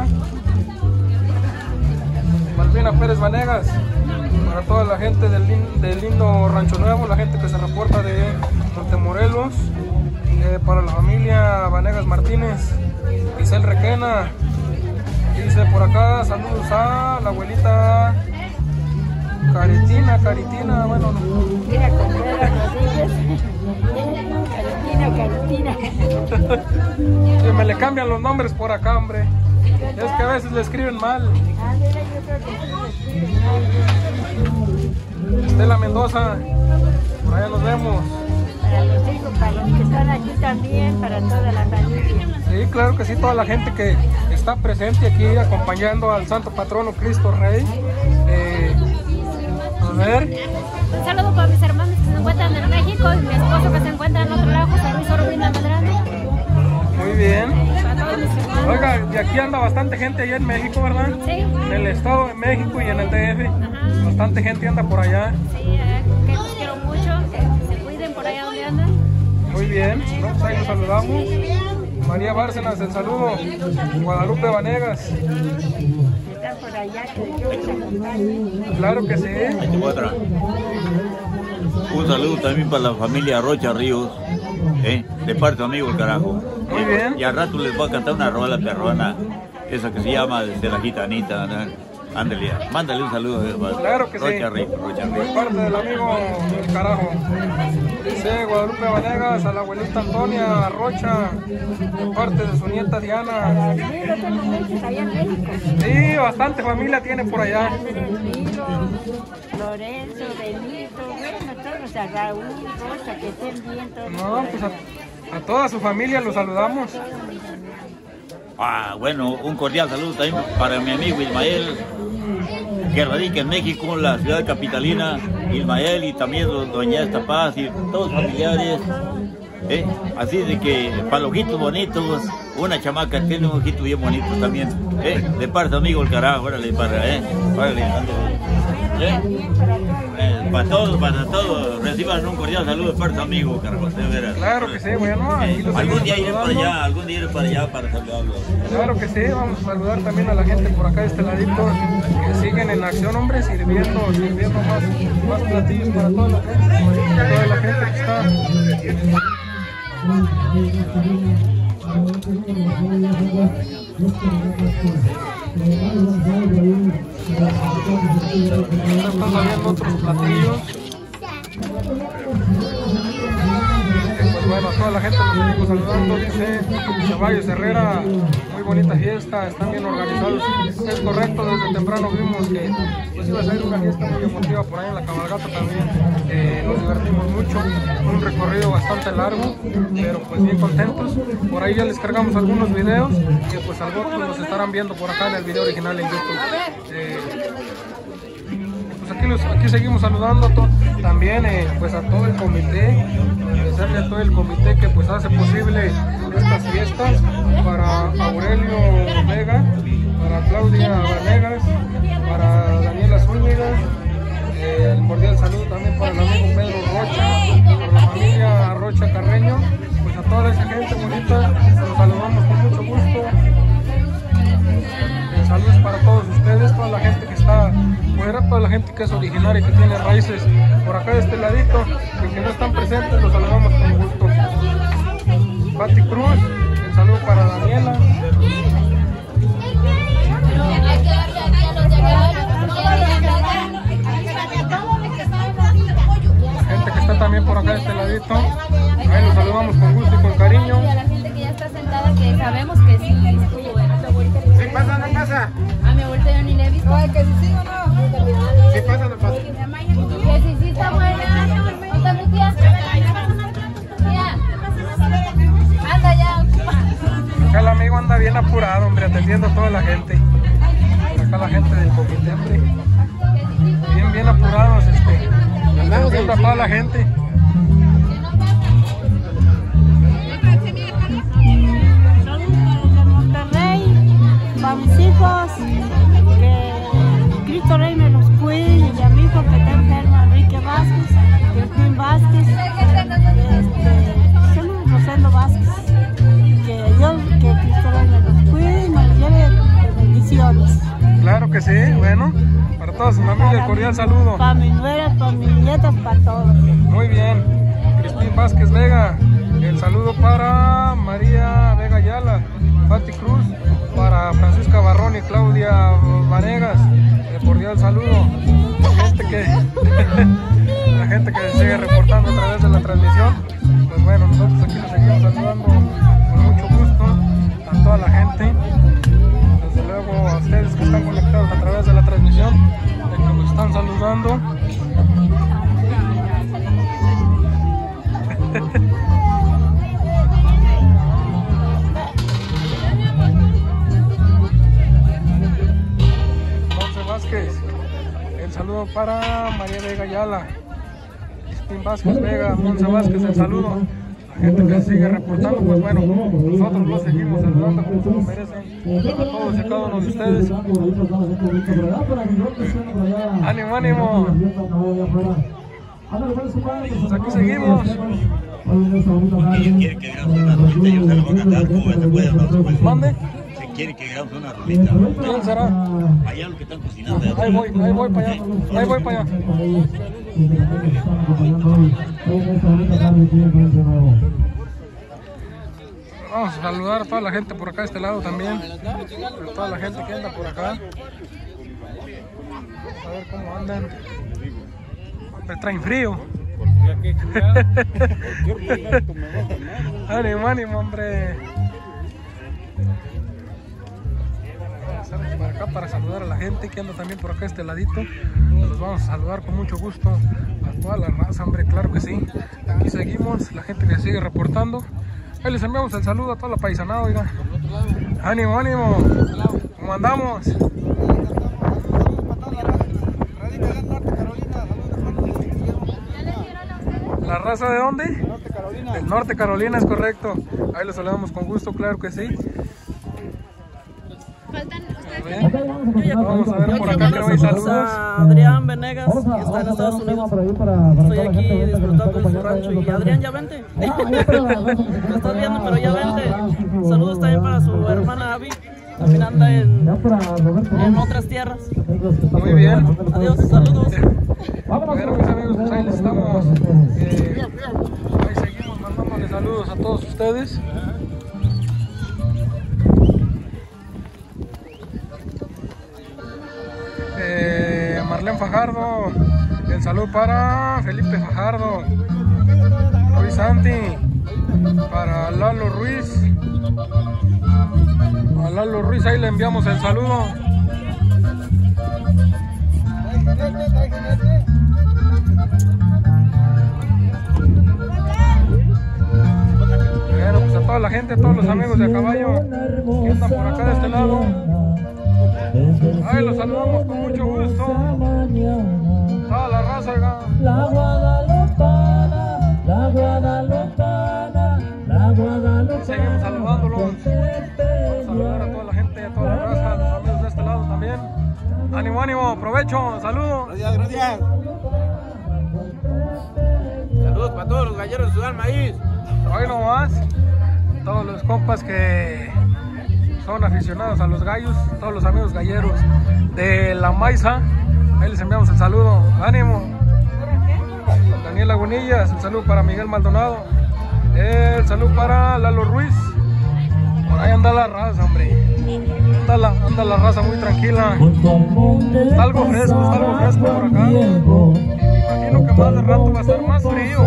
[SPEAKER 5] Malvina Pérez Vanegas, para toda la gente del, del lindo Rancho Nuevo, la gente que se reporta de Montemorelos, eh, para la familia Vanegas Martínez, Isel Requena, dice por acá, saludos a la abuelita Caritina, Caritina, bueno, no.
[SPEAKER 13] Mira, Contreras Rodríguez. Caritina, Caritina.
[SPEAKER 5] Sí, me le cambian los nombres por acá, hombre. Es que a veces le escriben mal.
[SPEAKER 13] Ah, mira, yo creo que sí.
[SPEAKER 5] Estela Mendoza, por allá nos vemos.
[SPEAKER 13] Para los hijos, para los que están aquí también, para toda la familia.
[SPEAKER 5] Sí, claro que sí, toda la gente que está presente aquí acompañando al Santo Patrono Cristo Rey. Eh, a ver.
[SPEAKER 14] Un saludo para mis hermanos que se encuentran en México y mi esposo que se encuentra en otro lado, José Luis Orbina Medrano.
[SPEAKER 5] Muy bien. Oiga, y aquí anda bastante gente allá en México, ¿verdad?
[SPEAKER 14] Sí.
[SPEAKER 5] En el Estado de México y en el D F. Ajá. Bastante gente anda por allá.
[SPEAKER 14] Sí, eh, que los quiero mucho, que se cuiden por allá donde andan.
[SPEAKER 5] Muy bien, ¿no? Pues ahí los saludamos. María Bárcenas, el saludo. Guadalupe Vanegas.
[SPEAKER 13] están por allá, que Dios los acompañe.
[SPEAKER 5] Claro que sí.
[SPEAKER 12] Ahí te voy otra. Un saludo también para la familia Rocha Ríos, ¿eh? De parte de amigo el carajo.
[SPEAKER 5] Muy bien.
[SPEAKER 12] Y al rato les voy a cantar una rola perrona, esa que se llama de la gitanita, ¿no? Ándale, mándale un saludo.
[SPEAKER 5] Claro que
[SPEAKER 12] Rocha
[SPEAKER 5] sí.
[SPEAKER 12] Ríos, Rocha Ríos.
[SPEAKER 5] De parte del amigo el carajo. Dice Guadalupe Vanegas, a la abuelita Antonia Rocha, de parte de su nieta Diana. Sí, bastante familia tiene por allá.
[SPEAKER 13] Lorenzo, Benito, bueno, todos, a Raúl, Rocha, que estén bien todos.
[SPEAKER 5] No, pues a, a toda su familia los saludamos.
[SPEAKER 12] Ah, bueno, un cordial saludo también para mi amigo Ismael, que radica en México, en la ciudad capitalina. Ismael y también doña Esta Paz y todos los familiares. ¿Eh? Así de que para los ojitos bonitos, una chamaca tiene un ojito bien bonito también. ¿Eh? De parte amigo el carajo, órale, para, ¿eh? Órale, ¿eh? Eh, para todos, para todos, reciban un cordial saludo de parte amigo carajo, de veras.
[SPEAKER 5] Claro que sí, bueno, aquí los
[SPEAKER 12] algún día
[SPEAKER 5] seguimos
[SPEAKER 12] iré para
[SPEAKER 5] saludando.
[SPEAKER 12] allá, algún día iré para allá para saludarlos.
[SPEAKER 5] Claro que sí, vamos a saludar también a la gente por acá de este ladito que siguen en acción, hombre, sirviendo, sirviendo más, más platillos para toda la gente, toda la gente que está. Están saliendo otros platillos. Pues bueno, a toda la gente nos seguimos saludando, dice Ceballos Herrera, muy bonita fiesta, están bien organizados. Es correcto, desde temprano vimos que pues iba a ser una fiesta muy emotiva por ahí en la cabalgata también. Eh, nos divertimos mucho, un recorrido bastante largo, pero pues bien contentos. Por ahí ya les cargamos algunos videos que pues al rato los estarán viendo por acá en el video original en YouTube. Eh, Pues aquí, los, aquí seguimos saludando to, también eh, pues a todo el comité, agradecerle a todo el comité que pues hace posible estas fiestas, para Aurelio Vega, para Claudia Vanegas, para Daniela Zúñiga, eh, el cordial saludo también para el amigo Pedro Rocha, para la familia Rocha Carreño, pues a toda esa gente bonita, los saludamos con mucho gusto. Saludos para todos ustedes, toda la gente que está fuera, toda la gente que es originaria y que tiene raíces por acá de este ladito, y que no están presentes, los saludamos con gusto. Pati Cruz, el saludo para Daniela. La gente que está también por acá de este ladito, ahí los saludamos con gusto y con cariño.
[SPEAKER 14] Y a la gente que ya está sentada, que sabemos que sí estuvo bueno.
[SPEAKER 5] ¿Sí pasa o no pasa?
[SPEAKER 14] A mi abuelita yo ni le he visto. Ay, que sí, sí o no.
[SPEAKER 5] ¿Sí pasa o no pasa?
[SPEAKER 14] Que sí, sí está buena. ¿Dónde está mi tía? Tía. Anda ya.
[SPEAKER 5] Acá el amigo anda bien apurado, hombre, atendiendo a toda la gente. Por acá la gente del comité, hombre. Bien, bien apurados, este. Atendiendo a toda la gente.
[SPEAKER 13] Para mis hijos, que Cristo Rey me los cuide, y a mi hijo que está enfermo, Enrique Vázquez, Crispín Vázquez, este, somos Rosendo Vázquez, que Dios, que Cristo Rey me los cuide y me los lleve de bendiciones.
[SPEAKER 5] Claro que sí, bueno, para toda su familia, cordial saludo.
[SPEAKER 13] Para mis nueras, para mis nietas, para todos.
[SPEAKER 5] Muy bien, Crispín Vázquez Vega, el saludo para María Vega Ayala, Pati Cruz, para Francisca Barrón y Claudia Vanegas, el cordial saludo. La gente que la gente que se sigue reportando a través de la transmisión, pues bueno, nosotros aquí los seguimos saludando con mucho gusto a toda la gente, desde luego a ustedes que están conectados a través de la transmisión, de que nos están saludando. El saludo para María Vega Ayala, Crispín Vázquez Vega, Monse Vázquez, el saludo. La gente que sigue reportando, pues bueno, nosotros los seguimos saludando como se lo merecen a todos y a cada uno de ustedes. ¡Ánimo, ánimo! Pues aquí seguimos.
[SPEAKER 12] ¿Quién quiere que diga una rolita? Yo se la voy a cantar, como se puede, no se puede.
[SPEAKER 5] ¿Mande?
[SPEAKER 12] Si quieren que hagamos una rolita.
[SPEAKER 5] ¿Quién será?
[SPEAKER 12] Allá los que están cocinando.
[SPEAKER 5] Ahí voy, ahí voy para allá. Ahí voy para allá. Vamos a saludar a toda la gente por acá de este lado también. A toda la gente que anda por acá. A ver cómo andan. Me traen frío. Ánimo, ánimo, hombre. Vamos a estar por acá para saludar a la gente que anda también por acá de este ladito. Los vamos a saludar con mucho gusto a toda la raza, hombre, claro que sí. Aquí seguimos, la gente que sigue reportando. Ahí les enviamos el saludo a toda la paisanada, oiga. Ánimo, ánimo. ¿Cómo andamos? ¿La raza de dónde? Norte Carolina. Del Norte Carolina, es correcto. Ahí los saludamos con gusto, claro que sí. Vamos a ver por acá que no hay saludos.
[SPEAKER 15] A Adrián Venegas, que está en Estados Unidos. Estoy aquí disfrutando de su rancho. Y Adrián, ya vente. Lo estás viendo, pero ya vente. Saludos también para su hermana Abby. También anda en, en otras tierras.
[SPEAKER 5] Muy bien.
[SPEAKER 15] Adiós, saludos.
[SPEAKER 5] Bueno, mis amigos, pues ahí les estamos. Eh, ahí seguimos mandándole saludos a todos ustedes. Eh, Marlene Fajardo, el saludo para Felipe Fajardo, Luis Santi, para Lalo Ruiz. A Lalo Ruiz ahí le enviamos el saludo. Bueno, pues a toda la gente, a todos los amigos de a caballo que andan por acá de este lado. Ahí los saludamos con mucho gusto. Toda la raza, oiga.
[SPEAKER 10] La Guadalupana, la Guadalupana, la Guadalupana.
[SPEAKER 5] Seguimos saludándolos. Vamos a saludar a toda la gente, a toda la raza, a los amigos de este lado también. Ánimo, ánimo, provecho, saludos.
[SPEAKER 9] Gracias, gracias. Saludos para todos los galleros de Ciudad Maíz.
[SPEAKER 5] Hoy nomás, todos los compas que son aficionados a los gallos, todos los amigos galleros de La Maiza, ahí les enviamos el saludo. Ánimo. Daniela Gunillas, el saludo para Miguel Maldonado, el saludo para Lalo Ruiz. Por ahí anda la raza, hombre. Anda la, anda la raza muy tranquila. Está algo fresco, está algo fresco por acá. Y me imagino que más de rato va a estar más frío.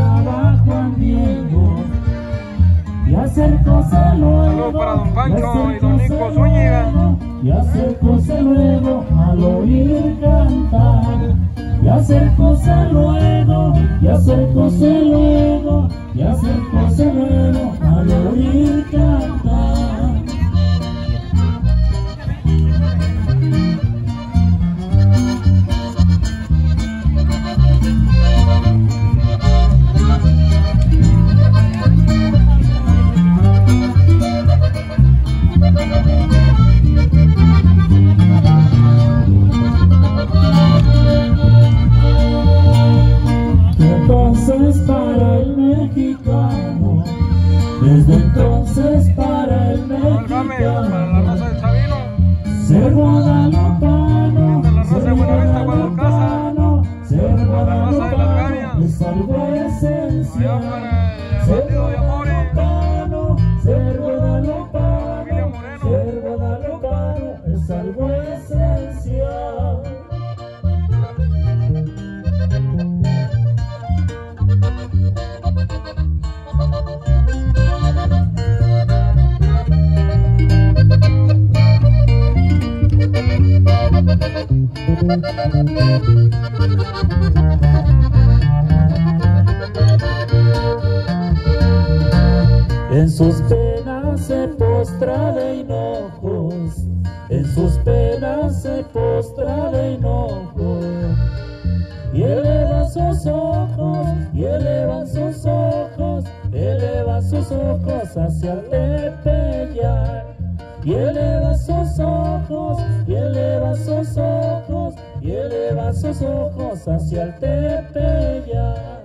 [SPEAKER 5] Saludos para don Pancho y don Nico Zúñiga.
[SPEAKER 10] Y acercóse luego al oír cantar. Y acercóse luego, y acercóse luego, y acercóse luego al oír cantar. Entonces para el mexicano, desde entonces para el mexicano, ser guadalupano, ser guadalupano, ser guadalupano es algo esencial. Ser guadalupano, ser guadalupano, ser guadalupano es algo esencial. En sus penas se postra de hinojos, en sus penas se postra de hinojos, y eleva sus ojos, y eleva sus ojos, eleva sus ojos hacia el Tepeyac. Y eleva sus ojos, y eleva sus ojos, y eleva sus ojos hacia el Tepeyac.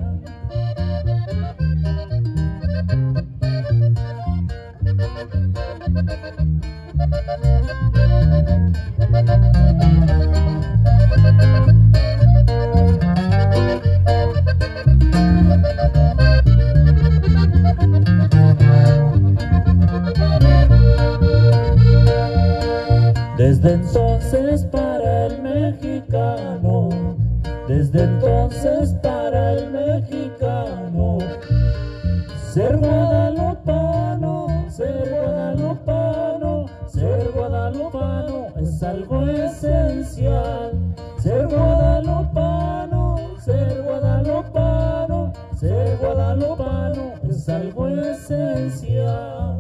[SPEAKER 10] Desde entonces para el mexicano, desde entonces para el mexicano, ser guadalupano, ser guadalupano, ser guadalupano es algo esencial. Ser guadalupano, ser guadalupano, ser guadalupano es algo esencial.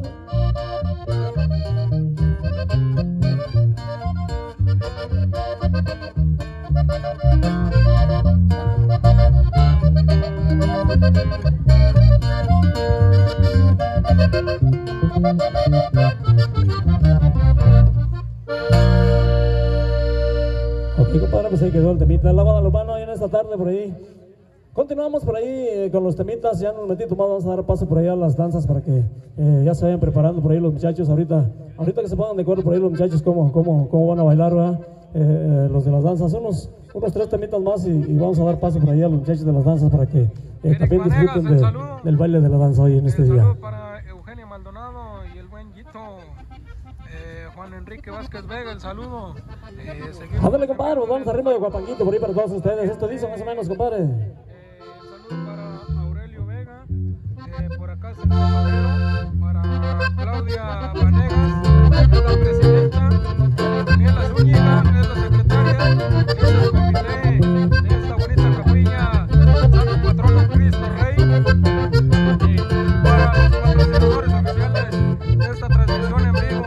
[SPEAKER 6] Ok, compadre, pues ahí quedó el temita. La guadalupano ahí en esta tarde por ahí. Continuamos por ahí eh, con los temitas, ya en un momentito más vamos a dar paso por ahí a las danzas para que eh, ya se vayan preparando por ahí los muchachos. Ahorita ahorita que se pongan de acuerdo por ahí los muchachos cómo, cómo, cómo van a bailar, ¿verdad? Eh, eh, los de las danzas, unos, unos tres temitas más y, y vamos a dar paso por ahí a los muchachos de las danzas para que eh, también disfruten de, del baile de la danza hoy en este
[SPEAKER 5] el
[SPEAKER 6] día.
[SPEAKER 5] Saludo para Eugenio Maldonado y el buen Guito, eh, Juan Enrique Vázquez Vega, el saludo. Eh,
[SPEAKER 6] Ándale, compadre, pues vamos arriba de Guapanguito por ahí para todos ustedes. Esto dice más o menos, compadre.
[SPEAKER 5] Para Aurelio Vega, eh, por acá es el pasadero, para Claudia Vanegas, es la presidenta, Daniela Zúñiga, es la secretaria, es el comité de esta bonita capilla, Santo Patrono Cristo Rey, eh, para los patrocinadores oficiales de esta transmisión en vivo,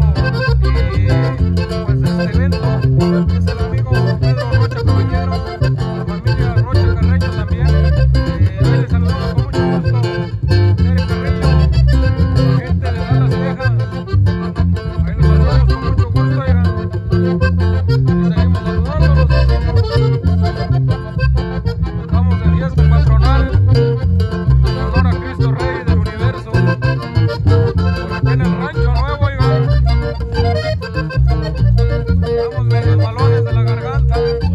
[SPEAKER 5] y pues de este evento, es el amigo Pedro Rocha Caballero, la familia Rocha Carreño también. Ahí les saludamos con mucho gusto. Tere Carrillo, gente de Dallas, Texas. Ahí los saludamos con mucho gusto, oigan. Y seguimos saludándolos. Estamos de fiesta patronal en honor a Cristo Rey del Universo. Por aquí en el Rancho Nuevo, oigan. Estamos medios balones de la garganta.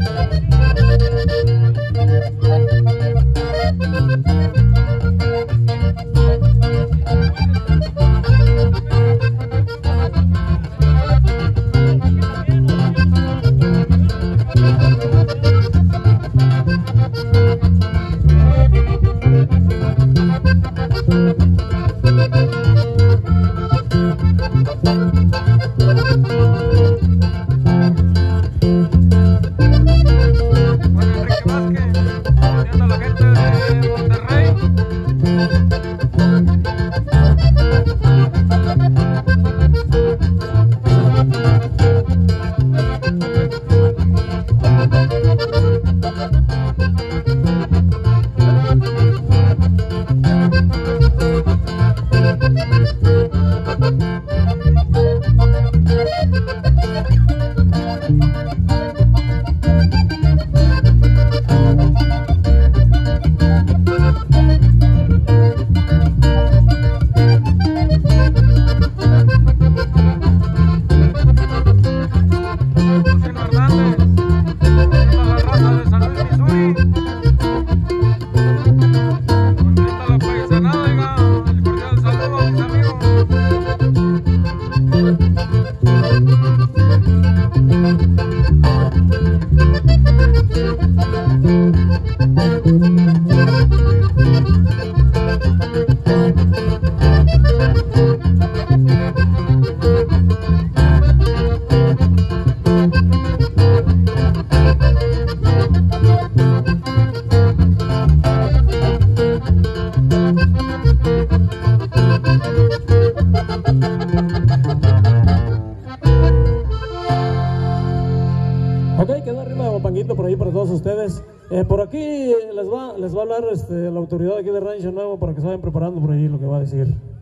[SPEAKER 6] Eh, por aquí les va, les va a hablar este, la autoridad aquí de Rancho Nuevo para que se vayan preparando por ahí lo que va a decir.